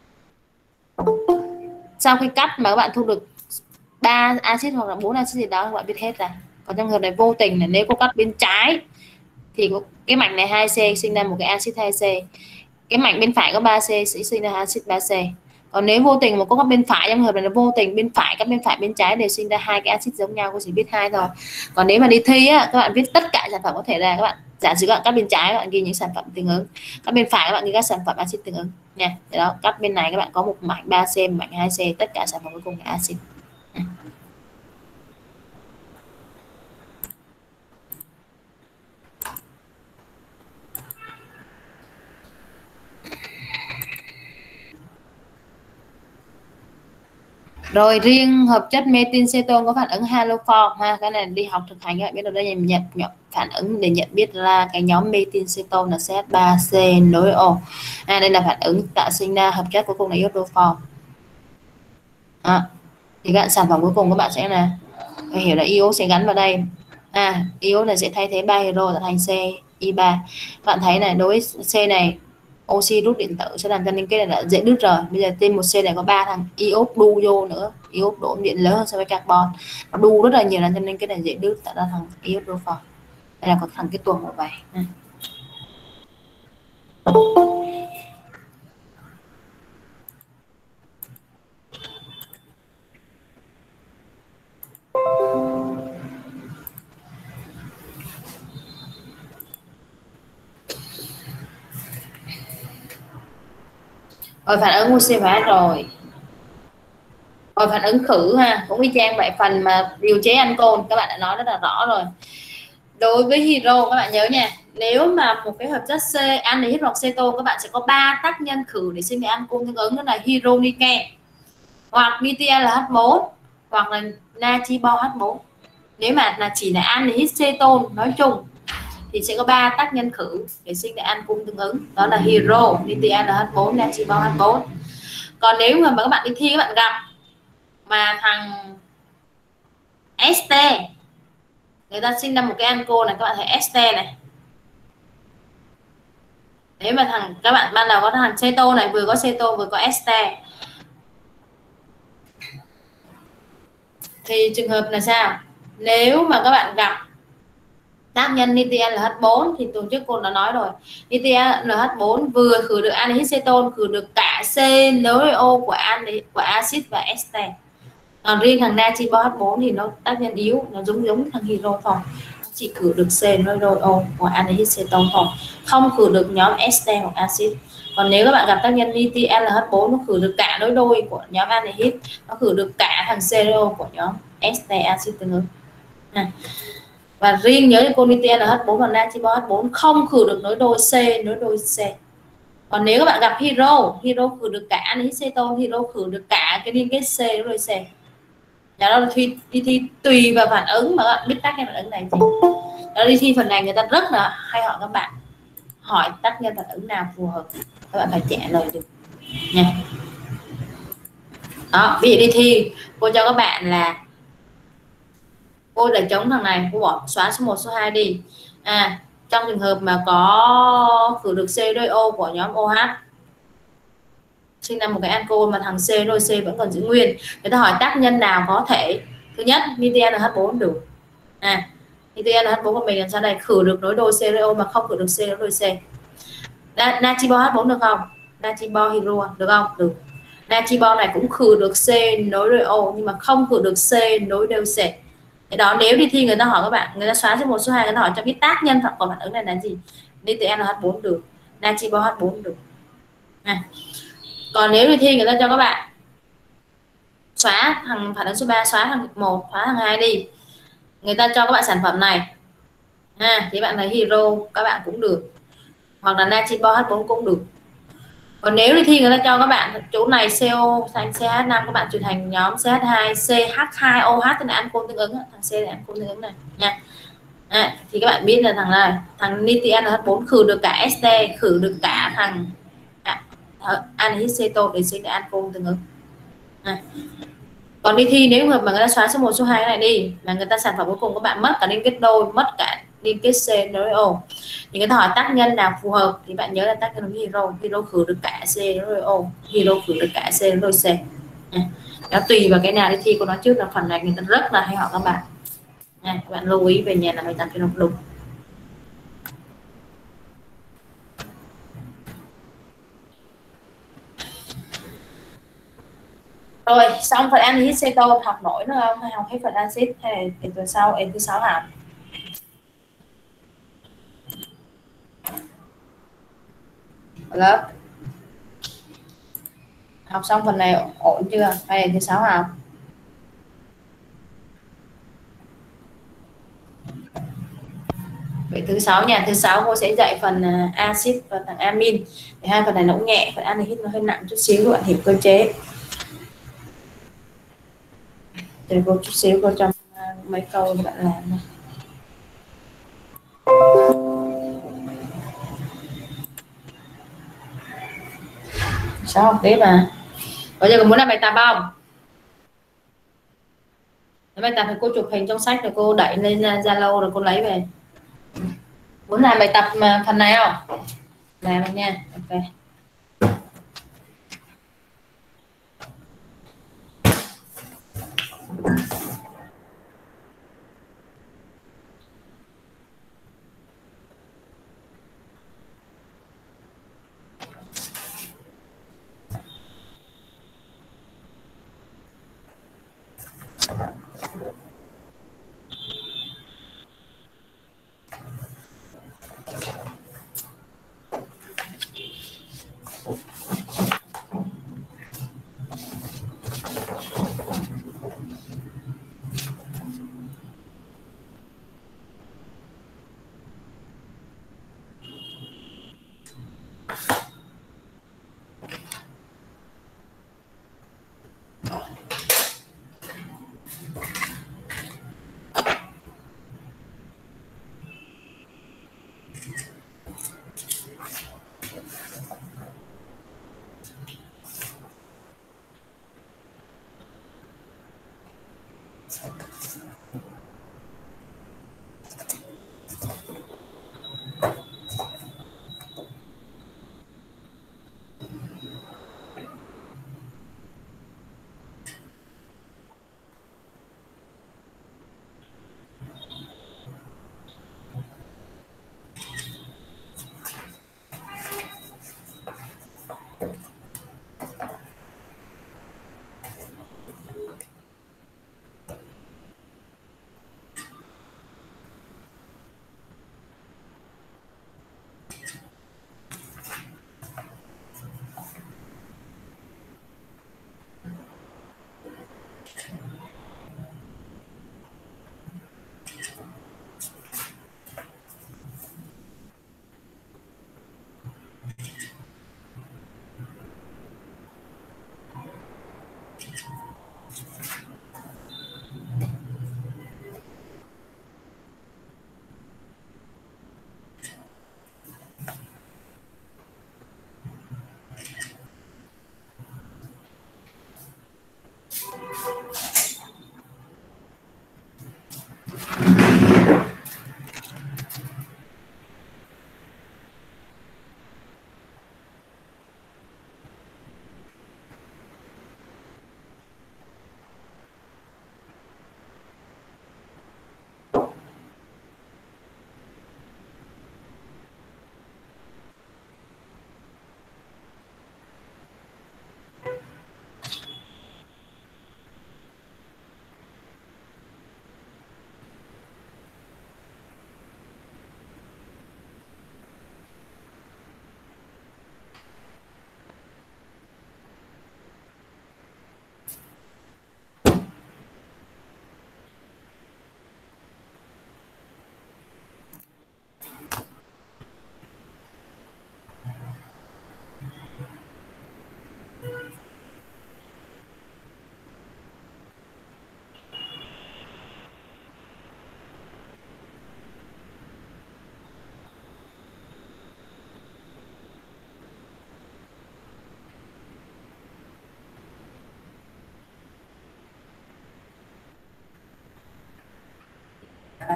sau khi cắt mà các bạn thu được 3 axit hoặc là 4 axit gì đó, các bạn biết hết rồi. Còn trong trường hợp này vô tình là nếu cô cắt bên trái thì cái mạch này 2C sinh ra một cái axit 2C, cái mạch bên phải có 3C sẽ sinh ra axit 3C. Còn nếu vô tình mà có các bên phải, trong hợp này là vô tình bên phải các bên phải bên trái đều sinh ra hai cái axit giống nhau, cô chỉ biết hai thôi. Còn nếu mà đi thi á, các bạn viết tất cả sản phẩm có thể là các bạn giả sử các bạn cắt bên trái các bạn ghi những sản phẩm tương ứng, các bên phải các bạn ghi các sản phẩm axit tương ứng nha. Đó, cắt bên này các bạn có một mạch 3C, một mạch 2C, tất cả sản phẩm cuối cùng là axit. Rồi riêng hợp chất methyl có phản ứng haloform ha, cái này đi học thực hành các bạn biết được đây, nhận phản ứng để nhận biết ra cái nhóm methyl là CH3C nối O. Đây là phản ứng tạo sinh ra hợp chất cuối cùng là iodoform. Thì các sản phẩm cuối cùng các bạn sẽ là phải hiểu là iốt sẽ gắn vào đây. Iốt này sẽ thay thế 3 hydro trở thành CI3. Bạn thấy này, đối với C này oxy rút điện tử sẽ làm cho liên kết này đã dễ đứt rồi. Bây giờ trên một C này có 3 thằng iốt đu vô nữa, iốt độ điện lớn hơn so với carbon, nó đu rất là nhiều làm cho nên cái này dễ đứt, tạo ra thằng iodoform. Đây là có thằng cái tuồng màu vàng. Rồi phản ứng oxy hóa rồi. Rồi phản ứng khử ha, cũng y chang vậy, phần mà điều chế ancol các bạn đã nói rất là rõ rồi. Đối với hydro các bạn nhớ nha, nếu mà một cái hợp chất C anhydride hoặc cetone các bạn sẽ có 3 tác nhân khử để sinh ra ancol tương ứng, đó là hydroniken hoặc NiTrLH4 hoặc là natriboH4. Nếu mà là chỉ là anhydride cetone nói chung thì sẽ có 3 tác nhân khử để sinh ra ancol tương ứng, đó là hydro, NiTrLH4, natriboH4. Còn nếu mà các bạn đi thi các bạn gặp mà thằng este người ta sinh ra một cái ancol này, các bạn thấy este này, nếu mà thằng các bạn ban đầu có thằng cetone này, vừa có cetone vừa có este, thì trường hợp là sao? Nếu mà các bạn gặp tác nhân NiTrLH4 thì tuần trước cô đã nói rồi, NiTrLH4 vừa khử được anhydride cetone, khử được cả C nối O của axit và este. Còn riêng thằng natriboH4 thì nó tác nhân yếu, nó giống thằng hydro thôi, chỉ khử được C nối đôi O của anhydride cetone thôi, không khử được nhóm este hoặc axit. Còn nếu các bạn gặp tác nhân NiTrLH4 nó khử được cả nối đôi của nhóm anhydride, nó khử được cả thằng CO của nhóm este axit tương ứng. Và riêng nhớ cho NiTrLH4 và natriboH4 không khử được nối đôi C nối đôi C. Còn nếu các bạn gặp hydro khử được cả anhydride cetone, hydro khử được cả cái liên kết C nối đôi C. Đó là thi tùy vào phản ứng mà các bạn biết tác cái phản ứng này gì. Đi thi phần này người ta rất là hay hỏi các bạn, hỏi tác nhân phản ứng nào phù hợp, các bạn phải trả lời được nha. Đó, ví dụ đi thi cô cho các bạn là cô để chống thằng này, cô bỏ xóa số 1 số 2 đi. Trong trường hợp mà có khử được C đôi O của nhóm OH sinh ra một cái ancol mà thằng C đôi C vẫn còn giữ nguyên, người ta hỏi tác nhân nào có thể, thứ nhất nitri NH4 được, nitri NH4 của mình làm sao đây, khử được nối đôi C đôi O mà không khử được C nối đôi C. Natri bo H4 được không, natri bo hydro được không, được. Natri bo này cũng khử được C nối đôi O nhưng mà không khử được C nối đôi C. Thế đó, nếu đi thi người ta hỏi các bạn, người ta xóa số 1 số 2, người ta hỏi cho biết tác nhân của phản ứng này là gì, nitri NH4 được, natri bo H4 được. Còn nếu đi thi người ta cho các bạn xóa thằng phản ứng số 3, xóa thằng 1, xóa thằng 2 đi, người ta cho các bạn sản phẩm này thì bạn thấy hydro các bạn cũng được, hoặc là natri bo H4 cũng được. Còn nếu đi thi người ta cho các bạn chỗ này CO thành CH5, các bạn chuyển thành nhóm CH2 CH2OH, tức là ancol tương ứng, thằng C là ancol tương ứng này nha. Thì các bạn biết là thằng này, thằng nitri NH4 khử được cả este, khử được cả thằng anhydride ceton để sinh ra ancol tương ứng. Còn đi thi nếu mà người ta xóa số 1 số 2 này đi, là người ta sản phẩm cuối cùng các bạn mất cả liên kết đôi, mất cả liên kết C nối O, thì người ta hỏi tác nhân nào phù hợp, thì bạn nhớ là tác nhân hydro khử được cả C nối O, hydro khử được cả C nối C. Đó, tùy vào cái nào đi thi. Cô nói trước là phần này người ta rất là hay hỏi các bạn các bạn lưu ý về nhà là bài tập cho nó đúng. Rồi xong phần anhydride ceton, học nổi nữa không, hay học hết phần axit hay là tuần sau em thứ 6 học? Lớp học xong phần này ổn chưa, hay là thứ 6 học? Vậy thứ 6 nha, thứ 6 cô sẽ dạy phần axit và phần amin, thì hai phần này nó cũng nhẹ, phần anhydride nó hơi nặng chút xíu, các bạn hiểu cơ chế. Để cô chút xíu cô cho mấy câu các bạn làm này. Sao học tiếp mà bây giờ còn muốn làm bài tập không? Bài tập thì cô chụp hình trong sách rồi cô đẩy lên Zalo rồi cô lấy về. Muốn làm bài tập mà phần này không? Làm nha. Ok.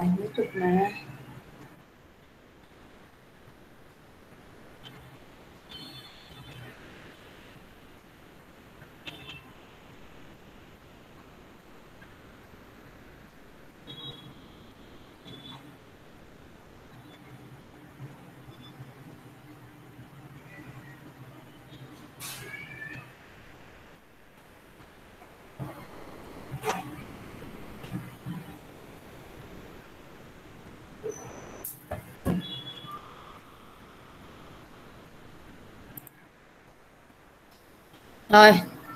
mấy chục mà. Rồi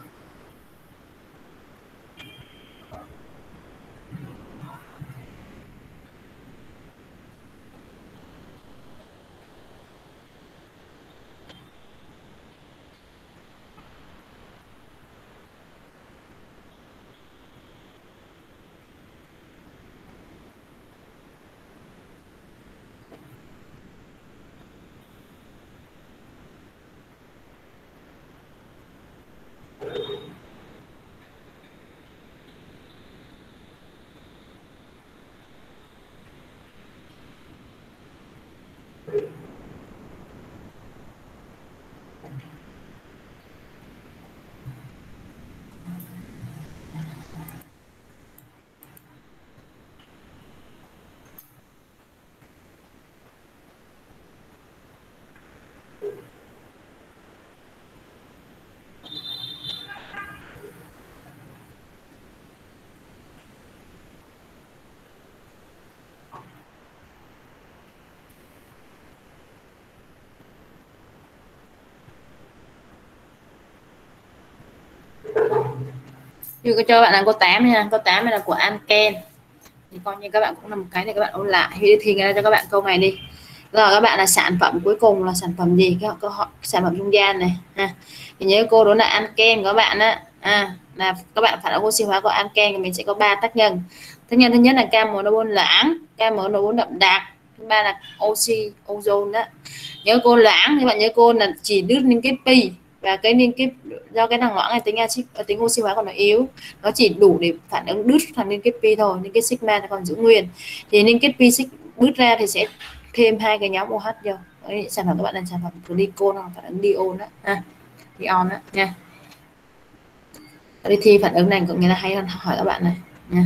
Ví dụ cho bạn là câu 8 nha, câu 8 này là của Anken, thì coi như các bạn cũng là một cái để các bạn ôn lại. Thì ra cho các bạn câu này đi. Rồi các bạn là sản phẩm cuối cùng là sản phẩm gì, cái câu hỏi sản phẩm trung gian này ha. Thì nhớ cô đó là Anken của các bạn á, là các bạn phản ứng oxy hóa của Anken thì mình sẽ có 3 tác nhân. Tác nhân thứ nhất là camphor loãng, camphor đậm đặc, thứ ba là oxy ozone đó. Nhớ cô loãng thì bạn nhớ cô là chỉ đứt liên kết pi, và cái liên kết do cái thằng loãng này tính axit, tính oxy hóa của nó yếu, nó chỉ đủ để phản ứng đứt thành liên kết pi thôi, liên kết sigma nó còn giữ nguyên. Thì liên kết pi đứt ra thì sẽ thêm hai cái nhóm OH vô. Đấy, sản phẩm các bạn là sản phẩm glycol hoặc phản ứng diol đó ha, diol đó nha. Đi thi phản ứng này cũng như là hay hỏi các bạn này nha.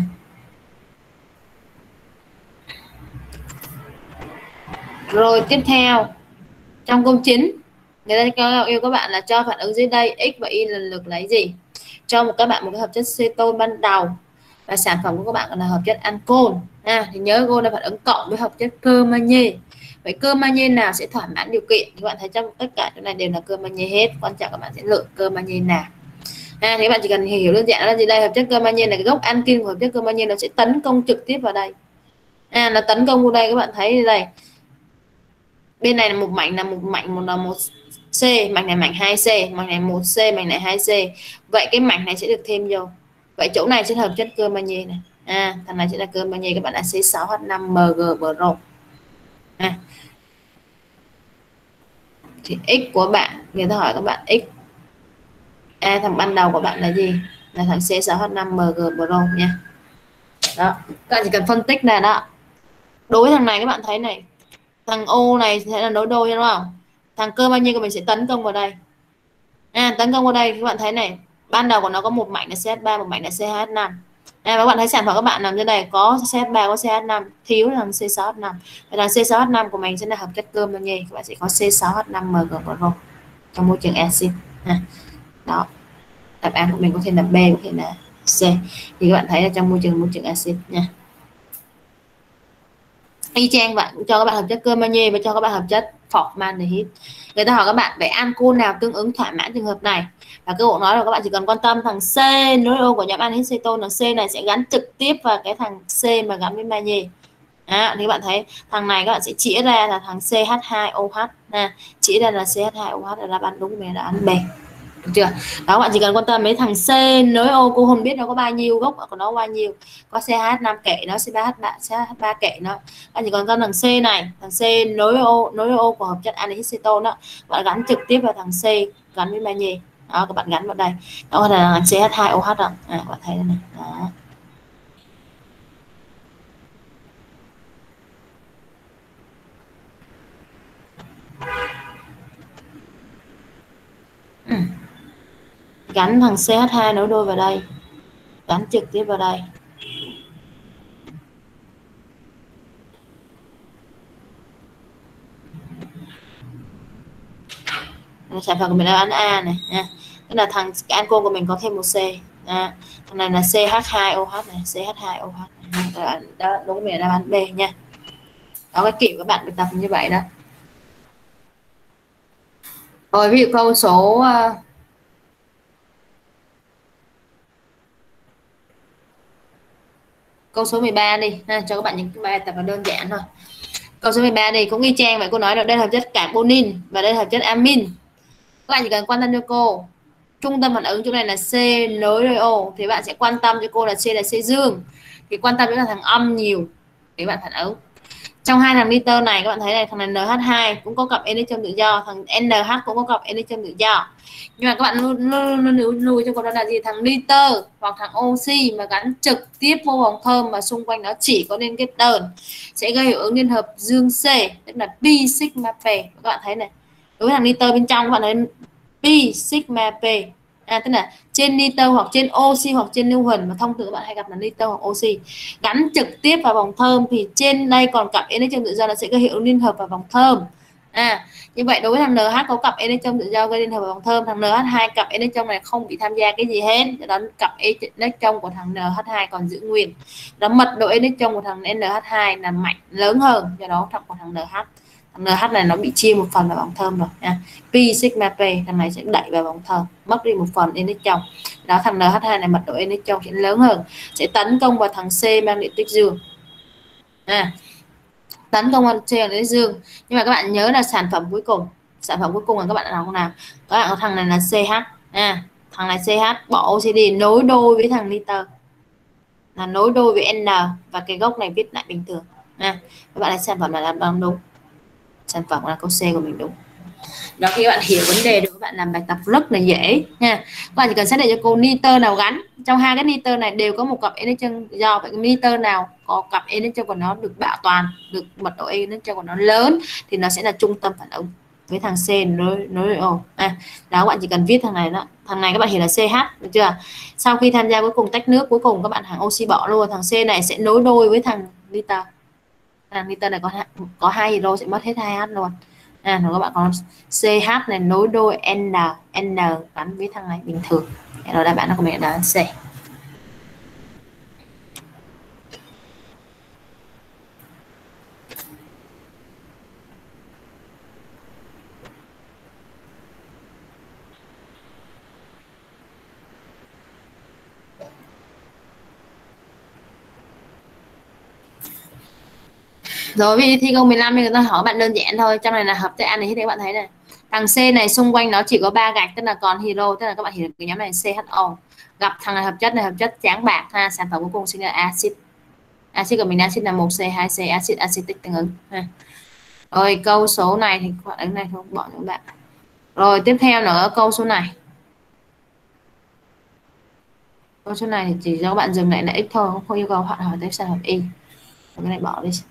Rồi tiếp theo trong câu 9 người ta yêu các bạn là cho phản ứng dưới đây x và y lần lượt lấy gì, cho các bạn một cái hợp chất cetone ban đầu và sản phẩm của các bạn là hợp chất ancol thì nhớ cô là phản ứng cộng với hợp chất cơ magie. Vậy cơ magie nào sẽ thỏa mãn điều kiện, các bạn thấy trong tất cả chỗ này đều là cơ magie hết, quan trọng các bạn sẽ lựa cơ magie nào. Thì các bạn chỉ cần hiểu đơn giản là gì, đây hợp chất cơ magie là cái gốc ankin của hợp chất cơ magie, nó sẽ tấn công trực tiếp vào đây. Nó tấn công vào đây, các bạn thấy đây, bên này là một mảnh là một C, mảnh này mảnh 2C, mảnh này 1C, mảnh này 2C. Vậy cái mảnh này sẽ được thêm vô. Vậy chỗ này sẽ hợp chất cơ magie này. Thằng này sẽ là cơ magie, các bạn là C6H5MgBro. Thì x của bạn, người ta hỏi các bạn x thằng ban đầu của bạn là gì, là thằng C6H5MgBro nha. Đó, các bạn chỉ cần phân tích là đó, đối thằng này các bạn thấy này, thằng O này sẽ là nối đôi đúng không, thằng cơ magie của mình sẽ tấn công vào đây, tấn công vào đây. Các bạn thấy này, ban đầu của nó có một mảnh là CH3, một mảnh là CH5. Và các bạn thấy sản phẩm các bạn nằm dưới này có CH3, có CH5, thiếu là C6H5. Và là C6H5 của mình sẽ là hợp chất cơ magie, các bạn sẽ có C6H5MgBro trong môi trường axit. Đó, đáp án của mình có thể là B, có thể là C. Thì các bạn thấy là trong môi trường axit nha. Y chang bạn cho các bạn hợp chất cơ magie và cho các bạn hợp chất formaldehyde. Người ta hỏi các bạn vậy ancol nào tương ứng thỏa mãn trường hợp này, và cơ hội nói là các bạn chỉ cần quan tâm thằng C, nối ô của nhóm anhydride cetone, thằng C này sẽ gắn trực tiếp vào cái thằng C mà gắn với magie. Thì các bạn thấy thằng này các bạn sẽ chĩa ra là thằng CH2OH, chĩa ra là CH2OH là đáp án đúng, mình là án B. Được chưa? Đó, các bạn chỉ cần quan tâm mấy thằng C nối ô, cô không biết nó có bao nhiêu gốc của nó bao nhiêu, có CH5 kệ nó, CH3 kệ nó. Bạn chỉ còn con thằng C này, thằng C nối ô của hợp chất anhydride cetone đó, bạn gắn trực tiếp vào thằng C gắn với magie. Đó, các bạn gắn vào đây, đó là thằng CH2OH đó. Các bạn thấy đây này. Đó. Ừ. Gắn thằng CH2 nối đôi vào đây, gắn trực tiếp vào đây. Sản phẩm của mình là án A này nha, tức là thằng anco của mình có thêm một C. Thằng này là CH2OH này, CH2OH này. Đó đúng mình là đáp án B nha. Đó, cái kiểu các bạn được tập như vậy đó. Rồi ví dụ câu số 13 đi ha, cho các bạn những cái bài tập đơn giản thôi. Câu số 13 này cũng y chang vậy, cô nói là đây là hợp chất carbonin và đây là hợp chất amin. Các bạn chỉ cần quan tâm cho cô trung tâm phản ứng chỗ này là C nối đôi O, thì bạn sẽ quan tâm cho cô là C là C dương, thì quan tâm đến là thằng âm nhiều để bạn phản ứng. Trong hai thằng nitơ này các bạn thấy này, thằng này NH2 cũng có cặp electron tự do, thằng NH cũng có cặp electron tự do, nhưng mà các bạn luôn lưu cho cô đó là gì, thằng nitơ hoặc thằng oxy mà gắn trực tiếp vô vòng thơm mà xung quanh nó chỉ có liên kết đơn sẽ gây hiệu ứng liên hợp dương C, tức là pi sigma p. Các bạn thấy này, đối với thằng nitơ bên trong các bạn thấy pi sigma p, tức là trên nitơ hoặc trên oxy hoặc trên lưu huỳnh, mà thông thường các bạn hay gặp là nitơ hoặc oxy gắn trực tiếp vào vòng thơm thì trên đây còn cặp electron tự do nó sẽ gây hiệu ứng liên hợp vào vòng thơm. Như vậy đối với thằng NH có cặp electron tự do gây liên hợp vào vòng thơm, thằng NH2 cặp electron này không bị tham gia cái gì hết, đó cặp electron của thằng NH2 còn giữ nguyên, đó mật độ electron của thằng NH2 là mạnh lớn hơn, do đó thằng của thằng NH, thằng NH này nó bị chia một phần vào vòng thơm rồi nha. Pi sigma p, thằng này sẽ đẩy vào vòng thơm, mất đi một phần electron, đó thằng NH2 này mật độ electron sẽ lớn hơn, sẽ tấn công vào thằng C mang điện tích dương, tấn công vào C mang điện tích dương. Nhưng mà các bạn nhớ là sản phẩm cuối cùng là các bạn nào không nào, các bạn có thằng này là CH, thằng này CH bỏ oxy đi, nối đôi với thằng nitơ, là nối đôi với N, và cái gốc này viết lại bình thường. Các bạn thấy sản phẩm là làm đúng, sản phẩm là câu C của mình đúng. Đó, khi các bạn hiểu vấn đề được các bạn làm bài tập rất là dễ nha. Các bạn chỉ cần xác định cho cô nitơ nào gắn trong hai cái nitơ này đều có một cặp electron do, vậy nitơ nào có cặp electron của nó được bảo toàn, được mật độ electron của nó lớn thì nó sẽ là trung tâm phản ứng với thằng C nối O. Đó, các bạn chỉ cần viết thằng này đó, thằng này các bạn hiểu là CH, được chưa? Sau khi tham gia cuối cùng tách nước, cuối cùng các bạn thằng oxy bỏ luôn, thằng C này sẽ nối đôi với thằng nitơ, thằng nitơ này có hai hydro sẽ mất hết 2H luôn. Rồi các bạn có CH này nối đôi N gắn với thằng này bình thường, rồi đáp án của mình là C. Rồi vì thi câu 15 thì người ta hỏi bạn đơn giản thôi, trong này là hợp chất anhydride thì các bạn thấy này, thằng C này xung quanh nó chỉ có 3 gạch, tức là còn hydro, tức là các bạn hiểu cái nhóm này CHO, gặp thằng này hợp chất này hợp chất trắng bạc ha, sản phẩm cuối cùng sinh ra axit, axit của mình axit là 1C2C, axit acetic tương ứng ha. Rồi câu số này thì các bạn này không bỏ những bạn. Rồi tiếp theo nữa câu số này, câu số này thì chỉ cho các bạn dừng lại là x thôi, không yêu cầu bạn hỏi tới sản phẩm y, cái này bỏ đi.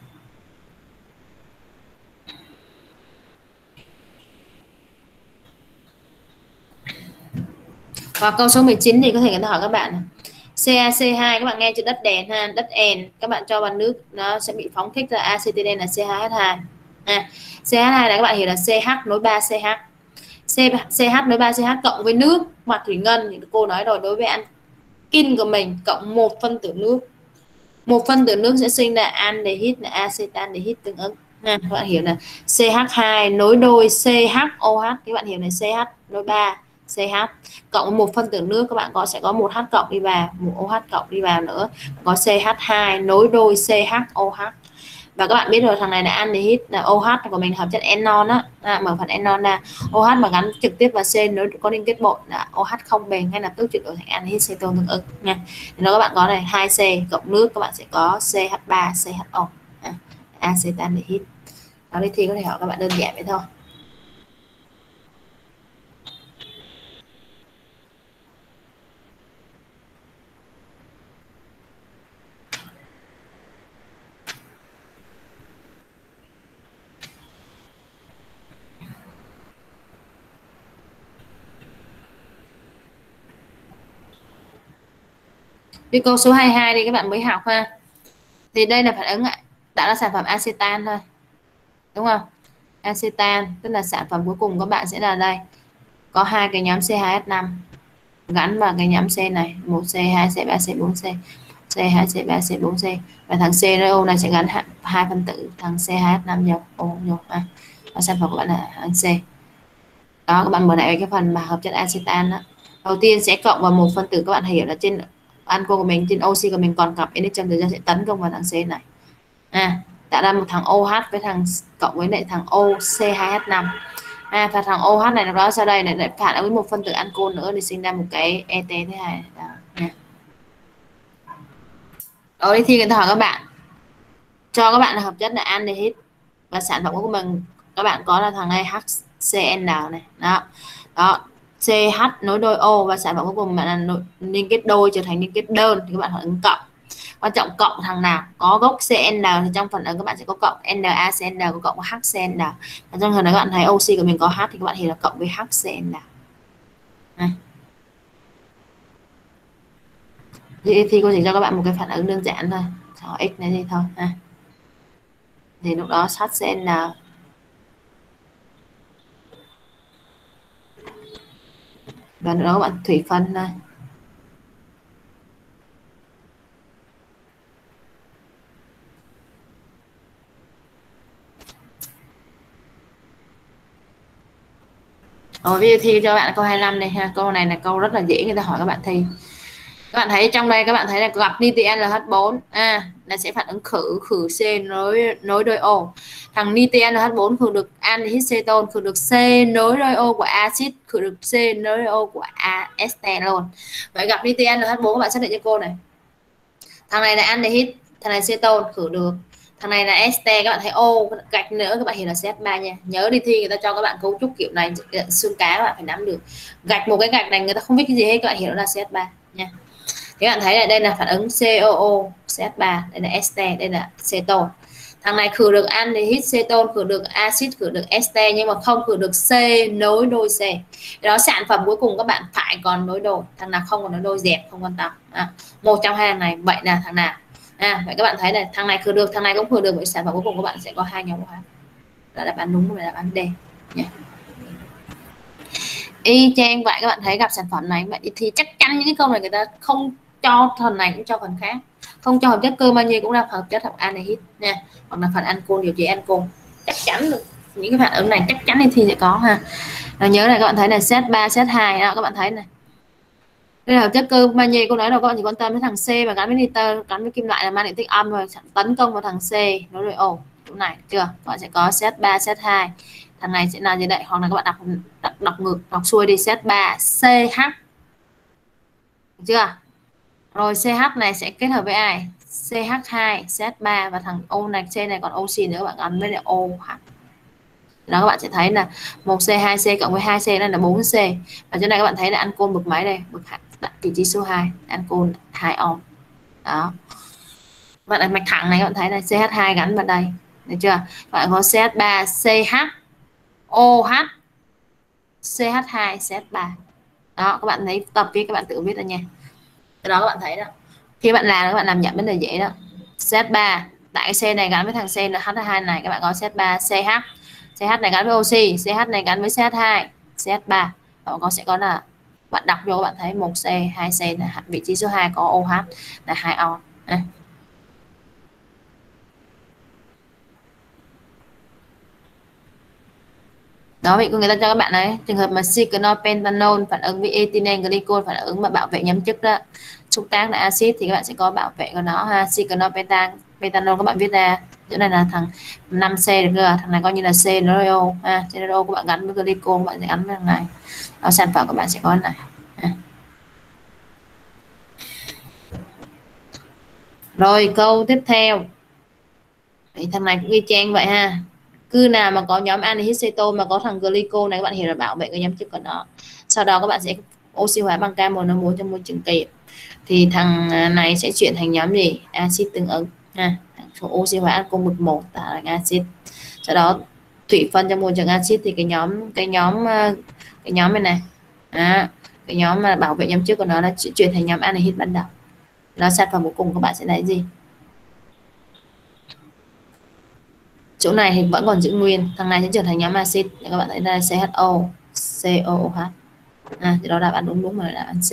Và câu số 19 thì có thể người ta hỏi các bạn CaC2, các bạn nghe chữ đất đèn ha, đất đèn các bạn cho vào nước nó sẽ bị phóng thích ra acetylen là C2H2. CH2 là các bạn hiểu là CH nối 3CH, CH nối 3CH cộng với nước hoặc thủy ngân, thì cô nói rồi, đối với alkin của mình cộng một phân tử nước, một phân tử nước sẽ sinh ra aldehyde là acetaldehyde tương ứng. Các bạn hiểu là CH2 nối đôi CHOH, các bạn hiểu là CH nối 3 CH cộng một phân tử nước, các bạn sẽ có một H cộng đi vào, một OH cộng đi vào nữa, có CH2 nối đôi CHOH. Và các bạn biết rồi, thằng này là aldehyde, là OH của mình hợp chất enon á, mở phần enon ra, OH mà gắn trực tiếp vào C nếu có liên kết bội là OH không bền, ngay lập tức chuyển đổi thành aldehyde cetone tương ứng nha. Thì nó các bạn có này 2C cộng nước, các bạn sẽ có CH3 CHO, acetaldehyde. Đó, đi thi có thể hỏi các bạn đơn giản vậy thôi. Đi câu số 22 đi các bạn mới học ha. Thì đây là phản ứng đã là sản phẩm acetan thôi, đúng không? Acetan tức là sản phẩm cuối cùng các bạn sẽ là đây, có hai cái nhóm C2H5 gắn vào cái nhóm C này, 1C 2C 3C 4C, C 2C 3C 4C, và thằng CRO này sẽ gắn hai phân tử thằng C2H5 vào O vô và sản phẩm của bạn là thằng C. Đó, các bạn mở lại cái phần mà hợp chất acetan đó, đầu tiên sẽ cộng vào một phân tử, các bạn hiểu là trên anco của mình, trên oxy của mình còn cặp NH thì ra sẽ tấn công vào thằng C này, tạo ra một thằng OH với thằng cộng với lại thằng OC2H5, và thằng OH này nó sau đây lại phản ứng với một phân tử ancol nữa để sinh ra một cái ET thứ hai. Đó thì người ta hỏi các bạn, cho các bạn là hợp chất là aldehyde và sản phẩm của mình các bạn có là thằng này HCN này, đó CH nối đôi O, và sản phẩm cuối cùng bạn là liên kết đôi trở thành liên kết đơn thì các bạn phản ứng cộng. Quan trọng cộng thằng nào có gốc CN thì trong phản ứng các bạn sẽ có cộng NaCN có cộng với HCN, và trong thời này các bạn thấy oxy của mình có H thì các bạn hiểu là cộng với HCN. Thì cô chỉ cho các bạn một cái phản ứng đơn giản thôi, cho x này gì thôi thì lúc đó HCN và nữa các bạn thủy phân thôi. Rồi bây giờ thi cho bạn câu 25 này ha, câu này là câu rất là dễ, người ta hỏi các bạn thi. Các bạn thấy trong đây các bạn thấy là gặp NiTrNH4 là sẽ phản ứng khử C nối đôi O. Thằng NiTrNH4 khử được aldehyde cetone, khử được C nối đôi O của axit, khử được C nối đôi O của este luôn. Vậy gặp NiTrNH4 các bạn xác định cho cô này. Thằng này là aldehyde, thằng này cetone khử được, thằng này là este, các bạn thấy O gạch nữa các bạn hiểu là CH3 nha. Nhớ đi thi người ta cho các bạn cấu trúc kiểu này xương cá các bạn phải nắm được. Gạch một cái gạch này người ta không biết cái gì hết, các bạn hiểu là CH3 nha. Thì các bạn thấy là đây là phản ứng COO CH3, đây là este, đây là cetone. Thằng này khử được aldehyde cetone, khử được axit, khử được este, nhưng mà không khử được C nối đôi C. Đó, sản phẩm cuối cùng các bạn phải còn nối đôi, thằng nào không còn nối đôi dẹp không quan tâm. Một trong hai thằng này, vậy là thằng nào? Vậy các bạn thấy này, thằng này khử được, thằng này cũng khử được, với sản phẩm cuối cùng các bạn sẽ có hai nhóm hóa. Đó là bạn đúng, và là bạn D nha. Y chang vậy, các bạn thấy gặp sản phẩm này vậy thì chắc chắn những cái câu này người ta không cho phần này cũng cho phần khác, không cho hợp chất cơ bao nhiêu cũng là hợp chất hợp aldehyde nha, hoặc là phần ancol điều trị ancol, chắc chắn được những cái phản ứng này chắc chắn thì sẽ có ha. Rồi nhớ này, các bạn thấy này CH3 CH2 đó, các bạn thấy này, đây là hợp chất cơ magie, cô nói đâu các bạn chỉ quan tâm đến thằng C và gắn với nitơ, gắn với kim loại là mang điện tích âm rồi tấn công vào thằng C nó rồi chỗ này chưa, các bạn sẽ có CH3 CH2, thằng này sẽ là gì đây, hoặc là các bạn đọc ngược đọc xuôi đi, CH3 CH được chưa, rồi CH này sẽ kết hợp với ai, CH2 CH3 và thằng O này C này còn oxy nữa, bạn gắn với lại OH. Đó các bạn sẽ thấy là 1C 2C cộng với 2C đây là 4C, và chỗ này các bạn thấy là ancol bậc mấy đây, bậc vị trí số 2, ancol 2 on. Đó, bạn đặt mạch thẳng này các bạn thấy là CH2 gắn vào đây, được chưa, bạn có CH3 CH OH CH2 CH3. Đó các bạn thấy tập viết, các bạn tự viết ra nha. Đó các bạn thấy đó, khi bạn làm các bạn làm nhận vấn đề dễ đó. CH3 tại cái C này gắn với thằng C là H2 này, các bạn có CH3 CH, CH này gắn với oxy, CH này gắn với CH2 CH3, bạn có sẽ có là bạn đọc vô, các bạn thấy 1C 2C là vị trí số 2 có OH là 2 on. Đó, vậy người ta cho các bạn đấy trường hợp mà cyclopentanol phản ứng với ethylene glycol, phản ứng mà bảo vệ nhóm chất đó, xúc tác là axit thì các bạn sẽ có bảo vệ của nó ha. Cyclopentanol các bạn viết ra chỗ này là thằng 5C được chưa, thằng này coi như là CNO ha, CNO các bạn gắn với glycol, các bạn sẽ gắn với thằng này. Đó, sản phẩm các bạn sẽ có này ha. Rồi câu tiếp theo thì thằng này cũng y chang vậy ha, cứ nào mà có nhóm aldehyde cetone mà có thằng glycol này các bạn hiểu là bảo vệ cái nhóm chất của nó. Sau đó các bạn sẽ oxy hóa bằng K1O4 trong môi trường kiềm, thì thằng này sẽ chuyển thành nhóm gì, axit tương ứng ha, oxy hóa ancol 11 tạo thành axit. Sau đó thủy phân trong môi trường axit thì cái nhóm này này cái nhóm mà bảo vệ nhóm chất của nó là chuyển thành nhóm aldehyde ban đầu, Là sản phẩm cuối cùng các bạn sẽ lấy gì? Chỗ này thì vẫn còn giữ nguyên, thằng này sẽ trở thành nhóm axit. Các bạn thấy đây CHO, COOH. Thì đó đáp án đúng mà là đáp án C.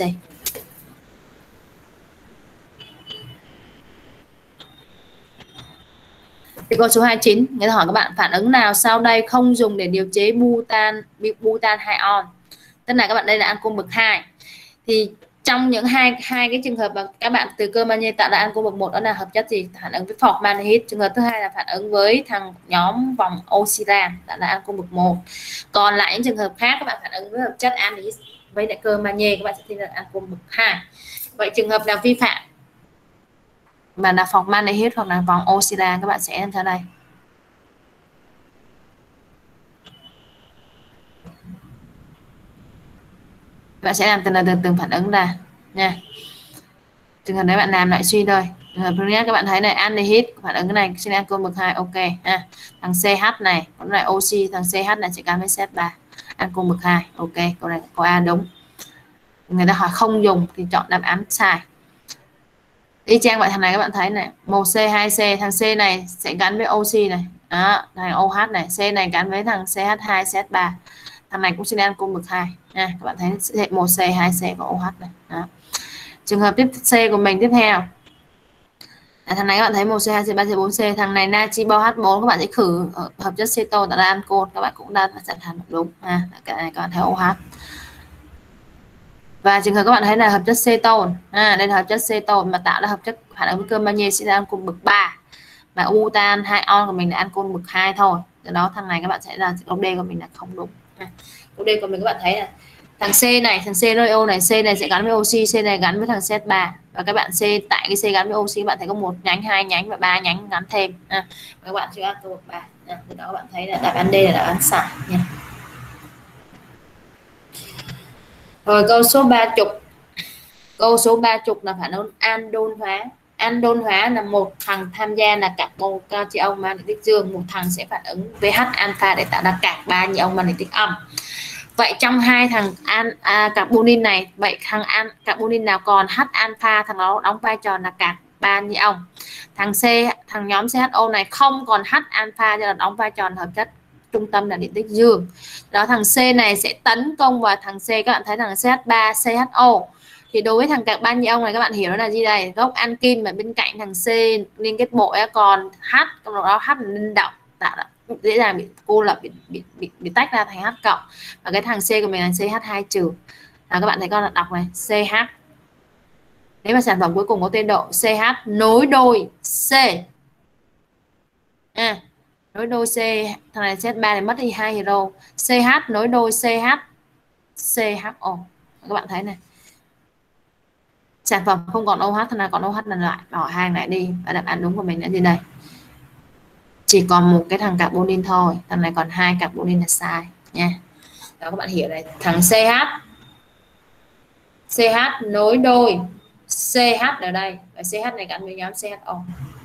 Thì câu số 29, người ta hỏi các bạn phản ứng nào sau đây không dùng để điều chế butan 2 on. Tức là các bạn đây là ancol bậc 2. Thì trong những hai cái trường hợp mà các bạn từ cơ magie tạo ra ancol bậc 1 đó là hợp chất gì? Phản ứng với formaldehyde. Trường hợp thứ hai là phản ứng với thằng nhóm vòng oxyram, đó là ancol bậc 1. Còn lại những trường hợp khác các bạn phản ứng với hợp chất aldehyde với lại cơ magie, các bạn sẽ thi là ancol bậc 2. Vậy trường hợp nào vi phạm mà là formaldehyde hoặc là vòng oxyram, các bạn sẽ làm theo đây. Bạn sẽ làm từng phản ứng ra nha. Trường hợp đấy bạn làm lại suy thôi. Trường hợp thứ nhất các bạn thấy này, aldehyde phản ứng cái này xin ancol bậc 2, ok ha. Thằng CH này cũng lại oxy, thằng CH này sẽ gắn với CH3, ancol bậc 2, ok. Câu này có A đúng. Người ta hỏi không dùng thì chọn đáp án sai. Y chang vậy, thằng này các bạn thấy này, 1C 2C, thằng C này sẽ gắn với oxy này, đó, thằng OH này, C này gắn với thằng CH2 CH3, thằng này cũng xin ancol bậc 2 nha. Các bạn thấy 1C 2C và OH này, đó. Trường hợp tiếp C của mình tiếp theo, thằng này các bạn thấy 1C 2C 3C 4C, thằng này natri bao H4, các bạn sẽ khử hợp chất cetone tạo ra ancol, các bạn cũng đã sẵn sàng đúng cái này các bạn thấy OH. Và trường hợp các bạn thấy là hợp chất cetone, đây là hợp chất cetone mà tạo ra hợp chất phản ứng với cơ magie sẽ ra ancol bậc 3, mà butan 2 on của mình là ancol bậc 2 thôi. Do đó thằng này các bạn sẽ là câu D của mình là không đúng. Câu D của mình các bạn thấy là thằng C này, thằng CRO này, C này sẽ gắn với oxy, C này gắn với thằng CH3, và các bạn C tại cái C gắn với oxy các bạn thấy có 1 nhánh, 2 nhánh và 3 nhánh gắn thêm. Các bạn chưa câu bậc 3. Từ đó các bạn thấy là đáp án D là đáp án sai nha. Rồi câu số 30. Câu số 30 là phản ứng andon hóa. Andon hóa là một thằng tham gia là carbon cation magnetic dương, một thằng sẽ phản ứng với H alpha để tạo ra carbon 3 ion magnetic âm. Vậy trong hai thằng carbonin này, vậy thằng carbonin nào còn H alpha, thằng đó đóng vai trò là carbon 3 ion. Thằng nhóm CHO này không còn H alpha, cho là đóng vai trò là hợp chất trung tâm là điện tích dương. Đó, thằng C này sẽ tấn công vào thằng C, các bạn thấy thằng CH3 CHO. Thì đối với thằng carbon ion này các bạn hiểu nó là gì đây? Gốc ankin mà bên cạnh thằng C liên kết bộ còn H, trong đó H là linh động, tạo ra dễ dàng bị cô lập, bị tách ra thành H cộng, và cái thằng C của mình là CH2 trừ. Các bạn thấy con là đọc này, CH. Nếu mà sản phẩm cuối cùng có tên độ CH nối đôi C, nối đôi C, thằng này CH3 này mất đi 2 hydro, CH nối đôi CH CHO. Các bạn thấy này, sản phẩm không còn OH, thằng này còn OH là lại bỏ hàng lại đi, và đáp án đúng của mình là gì đây? Chỉ còn một cái thằng carbonin thôi, thằng này còn 2 carbonin là sai nha. Đó, các bạn hiểu này, thằng CH nối đôi CH ở đây, và CH này gắn với nhóm CHO.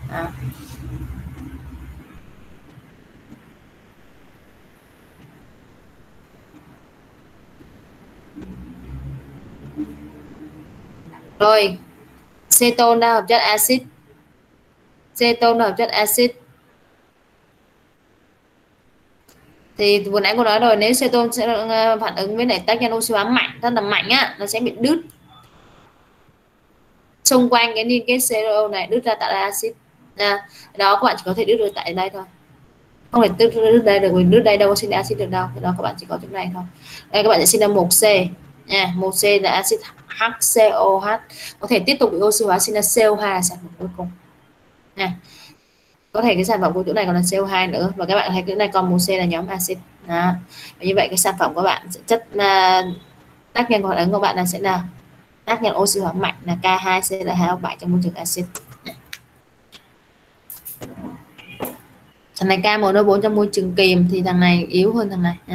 Rồi, cetone là hợp chất axit. Cetone là hợp chất axit. Thì vừa nãy cô nói rồi, nếu cetone sẽ phản ứng với lại tác nhân oxy hóa mạnh, rất là mạnh á, nó sẽ bị đứt xung quanh cái liên kết CRO này, đứt ra tạo ra axit. Đó, các bạn chỉ có thể đứt được tại đây thôi, không thể đứt đây được, mình đứt đây đâu có sinh ra axit được đâu. Đó, các bạn chỉ có chỗ này thôi. Đây các bạn sẽ sinh ra 1C nha, 1C là axit HCOH, có thể tiếp tục bị oxy hóa sinh ra CO2 là sản phẩm cuối cùng nha. Có thể cái sản phẩm của chỗ này còn là CO2 nữa, và các bạn thấy cái này còn 1C là nhóm axit. Đó, và như vậy cái sản phẩm của bạn sẽ chất tác nhân phản ứng của bạn là sẽ là tác nhân oxy hóa mạnh là K2CL2O7 trong môi trường axit. Thằng này KMNO4 trong môi trường kiềm thì thằng này yếu hơn thằng này nha.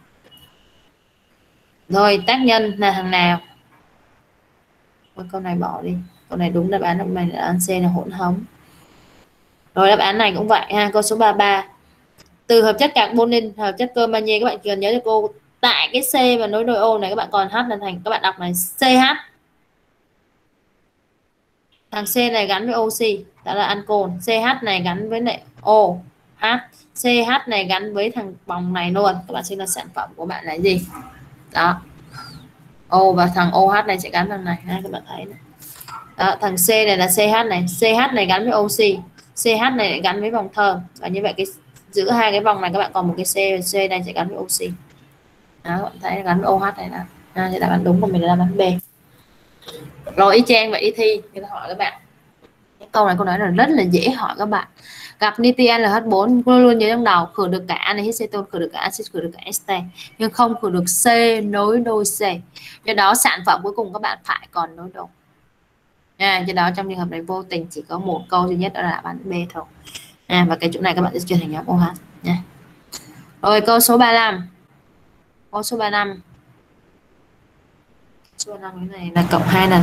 Rồi tác nhân là thằng nào? Câu này bỏ đi, câu này đúng đáp án của mình là C là hỗn hợp. Rồi đáp án này cũng vậy ha. Câu số 33, từ hợp chất carbonin hợp chất cơ magie, các bạn cần nhớ cho cô tại cái C và nối đôi O này các bạn còn H là thành, các bạn đọc này CH thằng C này gắn với oxy, đó là ancol. CH này gắn với lại OH, CH này gắn với thằng vòng này luôn. Các bạn xem là sản phẩm của bạn là gì đó. O và thằng OH này sẽ gắn thằng này ha, các bạn thấy này. Đó, thằng C này là CH này, CH này gắn với oxy, CH này lại gắn với vòng thơm, và như vậy cái giữa hai cái vòng này các bạn còn một cái C này sẽ gắn với oxy. Đó, các bạn thấy gắn với OH này đó. Thì đáp án đúng của mình là đáp án B. Rồi y chang vậy đi thi, người ta hỏi các bạn câu này, câu nói là rất là dễ hỏi các bạn. Gặp lithium LH4 luôn luôn nhớ trong đầu, khử được cả anhydride acetone, khử được cả axit, khử được cả ester, nhưng không khử được C nối đôi C. Do đó sản phẩm cuối cùng các bạn phải còn nối đôi. Do đó trong trường hợp này vô tình chỉ có một câu duy nhất, đó là đáp án B thôi. Và cái chỗ này các bạn sẽ chuyển thành nhóm OH nha. Rồi câu số 35. Câu số 35. Số 35 cái này là cộng 2 lần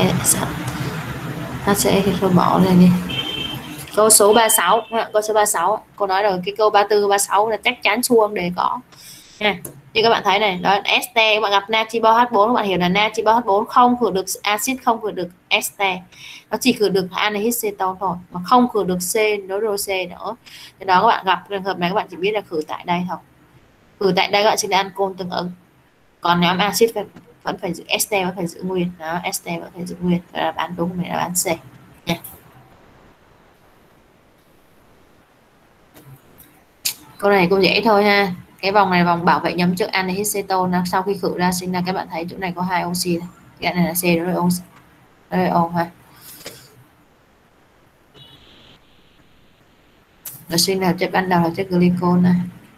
HCE thì thôi bỏ ra đi. Câu số 36, câu số 36, cô nói rồi, cái câu 34 36 là chắc chắn xuông để có nha. Như các bạn thấy này, đó ester, các bạn gặp natri bao H4, các bạn hiểu là natri bao H4 không khử được axit, không khử được ester, nó chỉ khử được anhydride acetone thôi, mà không khử được C nối đôi C nữa. Thế đó các bạn gặp trường hợp này các bạn chỉ biết là khử tại đây thôi, khử tại đây các bạn chỉ là ancol tương ứng, còn nhóm axit vẫn phải giữ, ester vẫn phải giữ nguyên đó, ester vẫn phải giữ nguyên. Đó là bán đúng của mình là bán C nha. Câu này cũng dễ thôi ha. Cái vòng này vòng bảo vệ nhóm trước anhydride acetone, sau khi khử ra sinh ra, các bạn thấy chỗ này có 2 oxy này. Cái này là C đối với oxy, đối với O ha. Rồi sinh là chất ban đầu là chất glycol này.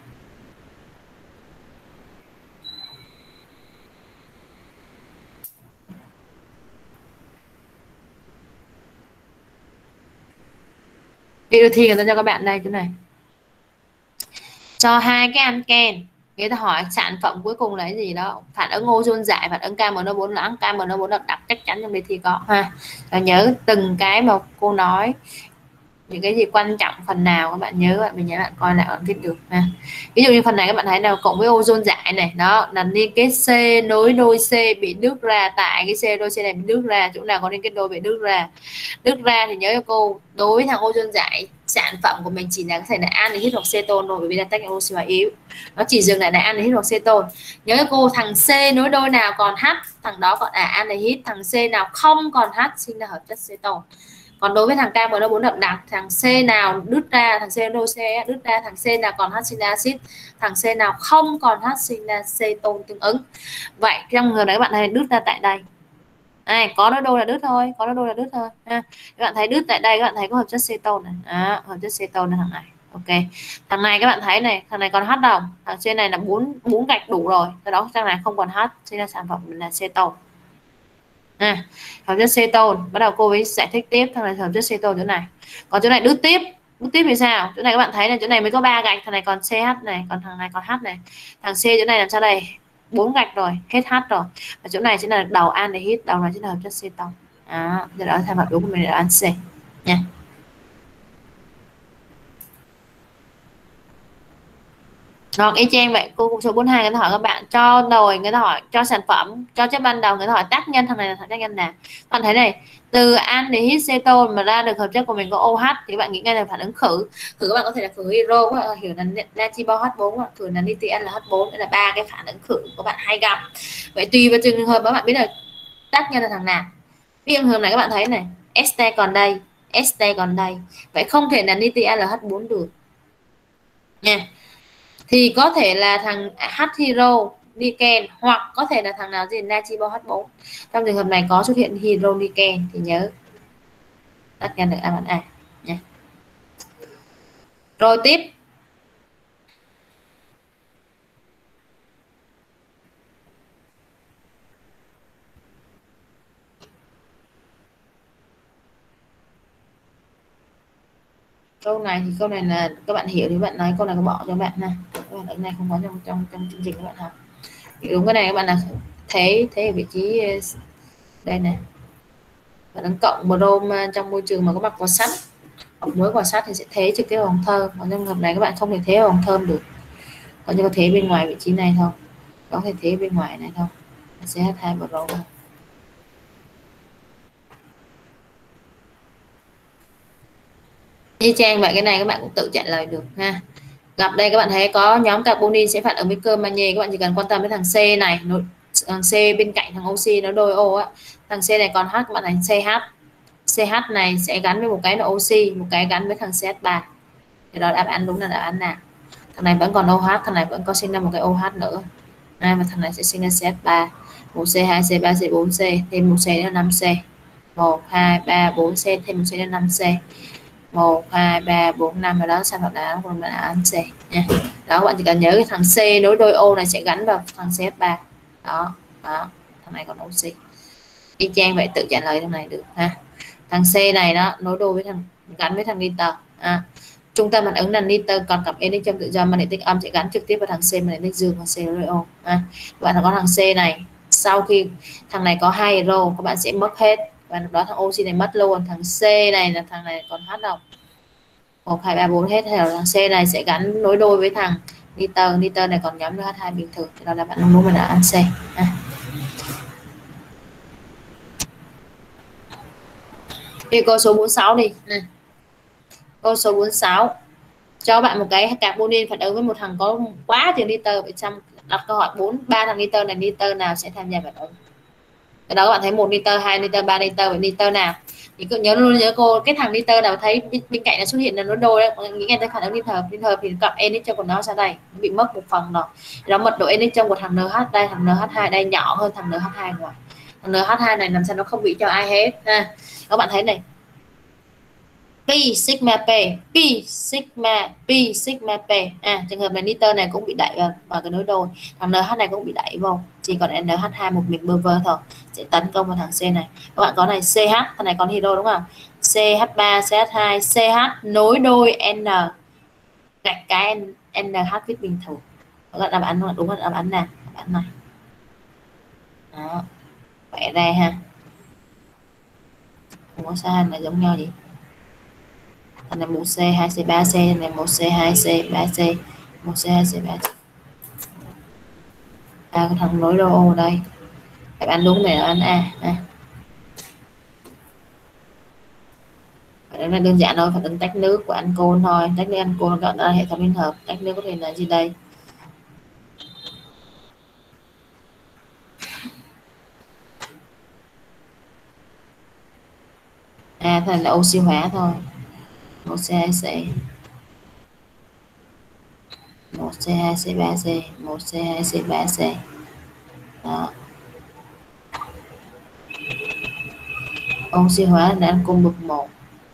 Video thi người ta cho các bạn đây chỗ này, cho hai cái anken, người ta hỏi sản phẩm cuối cùng là cái gì đó, phản ứng ozone giải, phản ứng KMNO4 loãng, KMNO4 đậm đặc, chắc chắn trong đề thi có ha. Và nhớ từng cái mà cô nói, những cái gì quan trọng phần nào các bạn nhớ, mình nhớ bạn coi lại bạn viết được ha. Ví dụ như phần này các bạn thấy nào, cộng với ozone giải này, đó là liên kết C nối đôi C bị đứt ra, tại cái C đôi C này bị đứt ra, chỗ nào có liên kết đôi bị đứt ra thì nhớ cho cô, đối với thằng ozone giải, sản phẩm của mình chỉ là có thể là anhydride hoặc cetone rồi, bởi vì là tách oxy hóa yếu, nó chỉ dừng lại là anhydride hoặc cetone. Nhớ cho cô, thằng C nối đôi nào còn H, thằng đó còn anhydride, thằng C nào không còn H sinh ra hợp chất cetone. Còn đối với thằng KMNO4 đậm đặc, thằng C nào đứt ra, thằng C đôi C đứt ra, thằng C nào còn H sinh ra axit, thằng C nào không còn H sinh ra cetone tương ứng. Vậy trong người đấy các bạn thấy đứt ra tại đây, có nó đôi là đứt thôi, có nó đôi là đứt thôi ha. Các bạn thấy đứt tại đây, các bạn thấy có hợp chất cetone này, hợp chất cetone là thằng này. Ok, thằng này các bạn thấy này, thằng này còn H đâu, thằng trên này là 4 gạch đủ rồi, do đó thằng này không còn H, sinh ra sản phẩm là cetone. Hợp chất cetone, bắt đầu cô ấy giải thích tiếp thằng này hợp chất cetone chỗ này. Còn chỗ này đứt tiếp thì sao? Chỗ này các bạn thấy là chỗ này mới có 3 gạch, thằng này còn CH này, còn thằng này còn H này. Thằng C chỗ này làm sao đây? 4 gạch rồi, hết H rồi. Và chỗ này chính là đầu anhydride, đầu này chính là hợp chất cetone. Do đó tham hợp đúng của mình là ăn C nha. Rồi y chang vậy, cô số 42 người ta hỏi các bạn cho nồi, người ta hỏi cho sản phẩm, cho chất ban đầu, người ta hỏi tác nhân, thằng này là tác nhân nào. Bạn thấy này, từ anhydride cetone mà ra được hợp chất của mình có OH thì các bạn nghĩ ngay là phản ứng khử. Khử các bạn có thể là khử hydro, các bạn hiểu là natri bao H4, khử là lithium LH4, đây là ba cái phản ứng khử các bạn hay gặp. Vậy tùy vào trường hợp các bạn biết là tác nhân là thằng nào. Ví dụ trường hợp này các bạn thấy này, ester còn đây, ester còn đây, vậy không thể là lithium LH4 được nha. Thì có thể là thằng H hydro niken, hoặc có thể là thằng nào gì natri bao H4. Trong trường hợp này có xuất hiện hydro niken thì nhớ tác nhân được đáp án A nha. Rồi tiếp, câu này thì câu này là các bạn hiểu thì bạn nói, câu này có bỏ cho bạn nè, các bạn ở này không có trong chương trình các bạn học. Đúng cái này các bạn là thế ở vị trí đây này, bạn đang cộng brom trong môi trường mà có mặc vào sắt, hoặc muối vào sắt thì sẽ thế trực tiếp hồng thơm. Còn trong hợp này các bạn không thể thế hồng thơm được, còn như có thế bên ngoài vị trí này thôi, có thể thế bên ngoài này thôi, CH2 brom. Y chang vậy, cái này các bạn cũng tự trả lời được ha. Gặp đây các bạn thấy có nhóm carbonyl sẽ phản ứng với cơ magie, các bạn chỉ cần quan tâm đến thằng C này, thằng C bên cạnh thằng oxy nó đôi O á, thằng C này còn H các bạn thành CH. CH này sẽ gắn với một cái là oxy, một cái gắn với thằng CH3. Thì đó đáp án đúng là đáp án nào? Thằng này vẫn còn OH, thằng này vẫn có sinh ra một cái OH nữa. Và thằng này sẽ sinh ra CH3, 1C, 2C, 3C, 4C, thêm 1C nữa 5C. 1, 2, 3, 4C, thêm 1C nữa 5C. 1, 2, 3, 4, 5 và đó sản phẩm đáp án là án C nha. Đó, các bạn chỉ cần nhớ cái thằng C nối đôi O này sẽ gắn vào thằng CH3. Đó, đó, thằng này còn oxy. Y chang vậy, tự trả lời thằng này được ha. Thằng C này đó nối đôi với thằng gắn với thằng nitơ. Trung tâm phản ứng là nitơ, còn cặp N trong tự do magnetic âm sẽ gắn trực tiếp vào thằng C magnetic dương và C nối O. Bạn có thằng C này, sau khi thằng này có 2 rho các bạn sẽ mất hết, và đó thằng oxy này mất luôn. Thằng C này là thằng này còn H đâu, 1, 2, 3, 4 hết. Thì thằng C này sẽ gắn nối đôi với thằng nitơ, nitơ này còn nhóm H2 bình thường. Thì đó là bạn muốn mình là ăn C. Đi câu số 46 đi. Câu số 46 cho bạn một cái carbonyl phản ứng với một thằng có quá nhiều nitơ. Vậy xong đặt câu hỏi 3 thằng nitơ này, nitơ nào sẽ tham gia phản ứng? Cái đó các bạn thấy 1 nitơ, 2 nitơ, 3 nitơ, vậy nitơ nào? Thì cứ nhớ luôn, nhớ cô cái thằng nitơ nào thấy bên cạnh nó xuất hiện là nó đôi đấy, nghĩ ngay tới phản ứng nitơ thì cặp NH trong của nó ra đây, nó bị mất một phần rồi. Đó, mật độ NH trong của thằng NH đây, thằng NH2 đây nhỏ hơn thằng NH2 ngoài. Thằng NH2 này làm sao nó không bị cho ai hết ha. Các bạn thấy này, Pi sigma P, Pi sigma P. Trường hợp này nitơ này cũng bị đẩy vào cái nối đôi, thằng NH này cũng bị đẩy vô, chỉ còn NH2 một mình bơ vơ thôi, sẽ tấn công vào thằng C này. Các bạn có này CH, thằng này còn hydro đúng không? CH3 CH2 CH nối đôi N gạch cái NH viết bình thường. Các bạn đáp án đúng là đáp án nào? Đáp án này. Đó, vẽ ra ha, không có sai là giống nhau gì. Thằng này 1C 2C 3C, thằng này 1C 2C 3C, 1C 2C 3C. Cái thằng nối đôi O đây, các bạn đúng này là anh A. Cái này đơn giản thôi, phản ứng tách nước của ancol thôi, tách nước ancol gọi là hệ thống liên hợp. Tách nước có thể là gì đây? Thành là oxy hóa thôi. 1C 2C, 1C 2C 3C, 1C 2C 3C. Đó, oxy hóa là ancol bậc 1.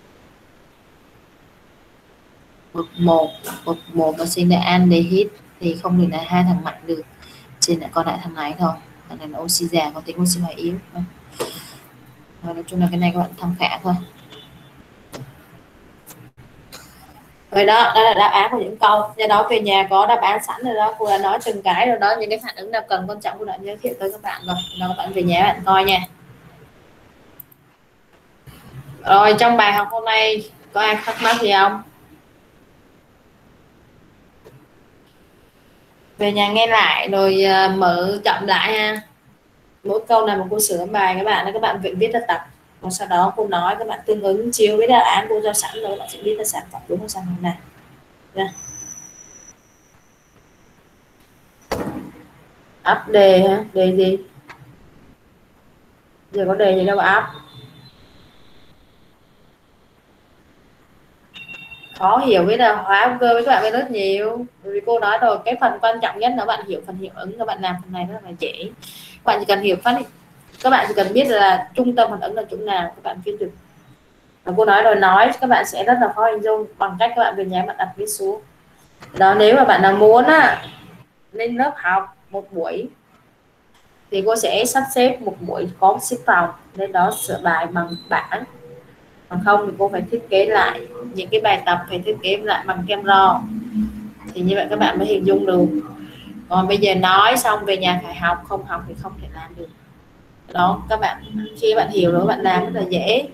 Bậc 1 và sinh ra aldehyde thì không thể là hai thằng mạnh được, chỉ lại còn lại thằng này thôi. Thằng này là oxy già có tính oxy hóa yếu. Nói chung là cái này các bạn tham khảo thôi. Rồi đó là đáp án của những câu. Do đó về nhà có đáp án sẵn rồi đó, cô đã nói từng cái rồi đó, những cái phản ứng nào cần quan trọng cô đã giới thiệu tới các bạn rồi. Đó, các bạn về nhà bạn coi nha. Rồi trong bài học hôm nay có ai thắc mắc gì không? Về nhà nghe lại rồi mở chậm lại ha. Mỗi câu nào mà cô sửa bài các bạn, các bạn viết ra tập, và sau đó cô nói các bạn tương ứng chiếu với đáp án cô cho sẵn rồi, các bạn sẽ biết là sản phẩm đúng không, sản phẩm này. Đây. Áp đề hả? Đề gì? Giờ có đề gì đâu mà áp. Khó hiểu với là hóa cơ với các bạn rất nhiều, vì cô nói rồi, cái phần quan trọng nhất là bạn hiểu phần hiệu ứng, các bạn làm phần này rất là dễ. Các bạn chỉ cần hiểu phát, các bạn chỉ cần biết là trung tâm phản ứng là chỗ nào, các bạn viết được. Và cô nói rồi, nói các bạn sẽ rất là khó hình dung bằng cách các bạn về nhà bạn đặt viết xuống. Đó, nếu mà bạn nào muốn lên lớp học một buổi thì cô sẽ sắp xếp một buổi có xếp phòng lên đó sửa bài bằng bảng, còn không thì cô phải thiết kế lại những cái bài tập, phải thiết kế lại bằng kem ro, thì như vậy các bạn mới hình dung được. Còn bây giờ nói xong về nhà phải học, không học thì không thể làm được. Đó, các bạn khi bạn hiểu rồi bạn làm rất là dễ.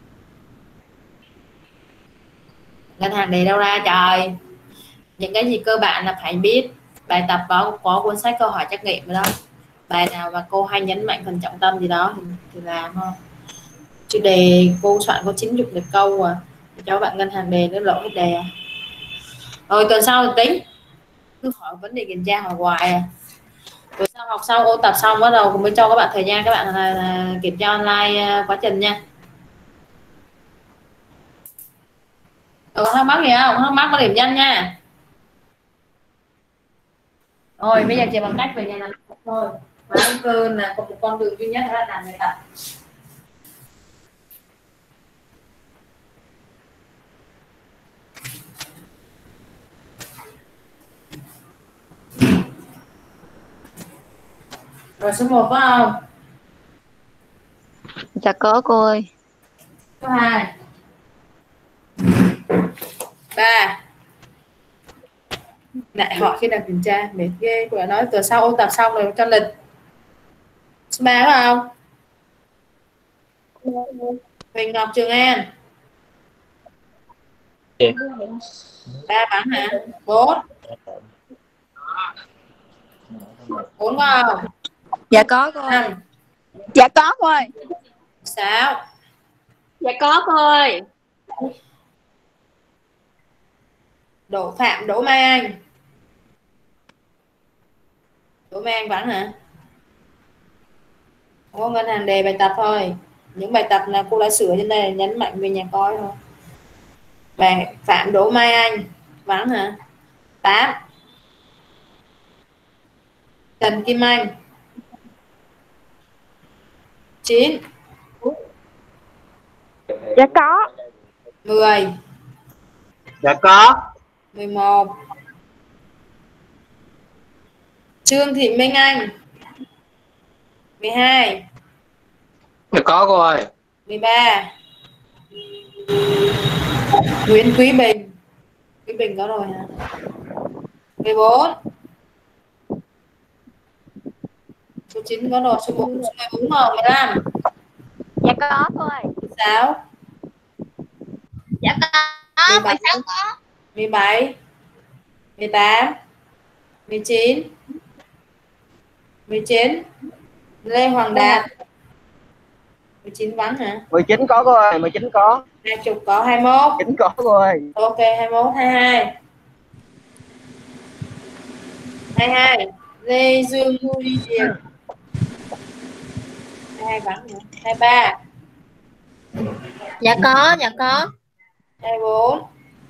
Ngân hàng để đâu ra trời, những cái gì cơ bản là phải biết. Bài tập có cuốn sách câu hỏi trắc nghiệm đó, bài nào mà cô hay nhấn mạnh phần trọng tâm gì đó thì làm thôi, chứ đề cô soạn có 90 lượt câu cho bạn ngân hàng đề nó lỗi hết đề. Rồi tuần sau tính, cứ hỏi vấn đề kiểm tra hỏi hoài à. Tuần sau học sau ôn tập xong bắt đầu mới cho các bạn thời gian các bạn là kiểm tra online quá trình nha. Có thắc mắc gì không? Thắc mắc có điểm danh nha. Rồi bây giờ chỉ bằng cách về nhà làm thôi. Và anh cơ là có một con đường duy nhất là làm bài tập. Rồi số 1 có không? Dạ có cô ơi. Số 2 3. Lại hỏi khi nào kiểm tra mệt ghê. Cô đã nói tuần sau ôn tập xong rồi cho lịch. Số 3 có không? Huỳnh Ngọc Trường An. 3 bắn hả? 4. 4 có không? Dạ có cô ơi. 5. Dạ có cô ơi. 6. Dạ có cô ơi. Đỗ Phạm Đỗ Mai Anh. Đỗ Mai Anh bắn hả? Không có ngân hàng đề bài tập thôi. Những bài tập là cô đã sửa trên đây, nhấn mạnh về nhà coi thôi. Bài Phạm Đỗ Mai Anh bắn hả? 8. Trần Kim Anh. 9. Dạ có. 10. Dạ có. 11. Trương Thị Minh Anh. 12. Dạ có cô ơi. 13. Nguyễn Quý Bình. Quý Bình có rồi hả? 14. Số 9 có rồi. Số 4, số 14 rồi. 15. Dạ có cô ơi. 16. Dạ có. 16 có. 17. 18. 19. 19. Lê Hoàng Đạt. 19 vắng hả? 19 có cô ơi, 19 có. 20 có. 21. 9 có cô ơi. Ok. 21. 22. 22. Lê Dương Huy Diệp. 22 vắng hả? 23. Dạ có. Dạ có. 24.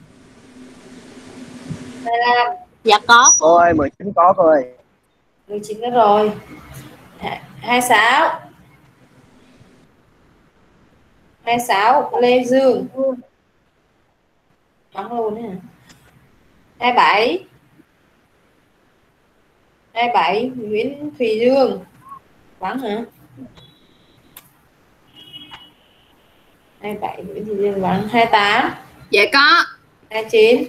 25. Dạ có. Cô ơi 19 có cô ơi. 19 đó rồi. 26. 26 Lê Dương bắn luôn hả? 27. 27 Nguyễn Thùy Dương bắn hả? 27 Nguyễn Thùy Dương bắn. 28. Dạ có. 29.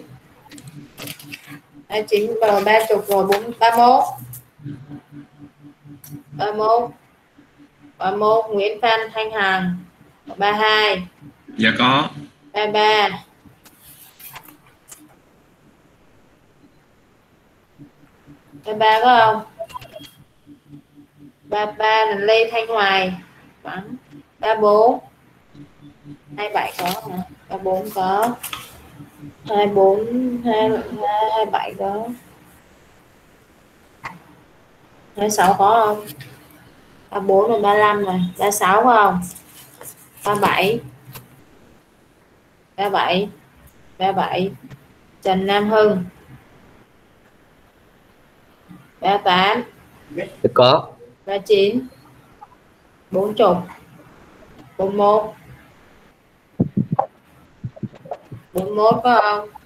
29 rồi 30 rồi 4. 31. 31. 31 Nguyễn Phan Thanh Hằng. 32. Dạ có. 33. 33 có không? 33 là Lê Thanh Hoài bắn. 34. 27 có hả? 34 có. 24 27 có. 26 có không? 34 và 35 rồi. 36 có không? 37. 37. 37 Trần Nam Hưng. 38. Dạ có. 39. 40. 41. 41 có không?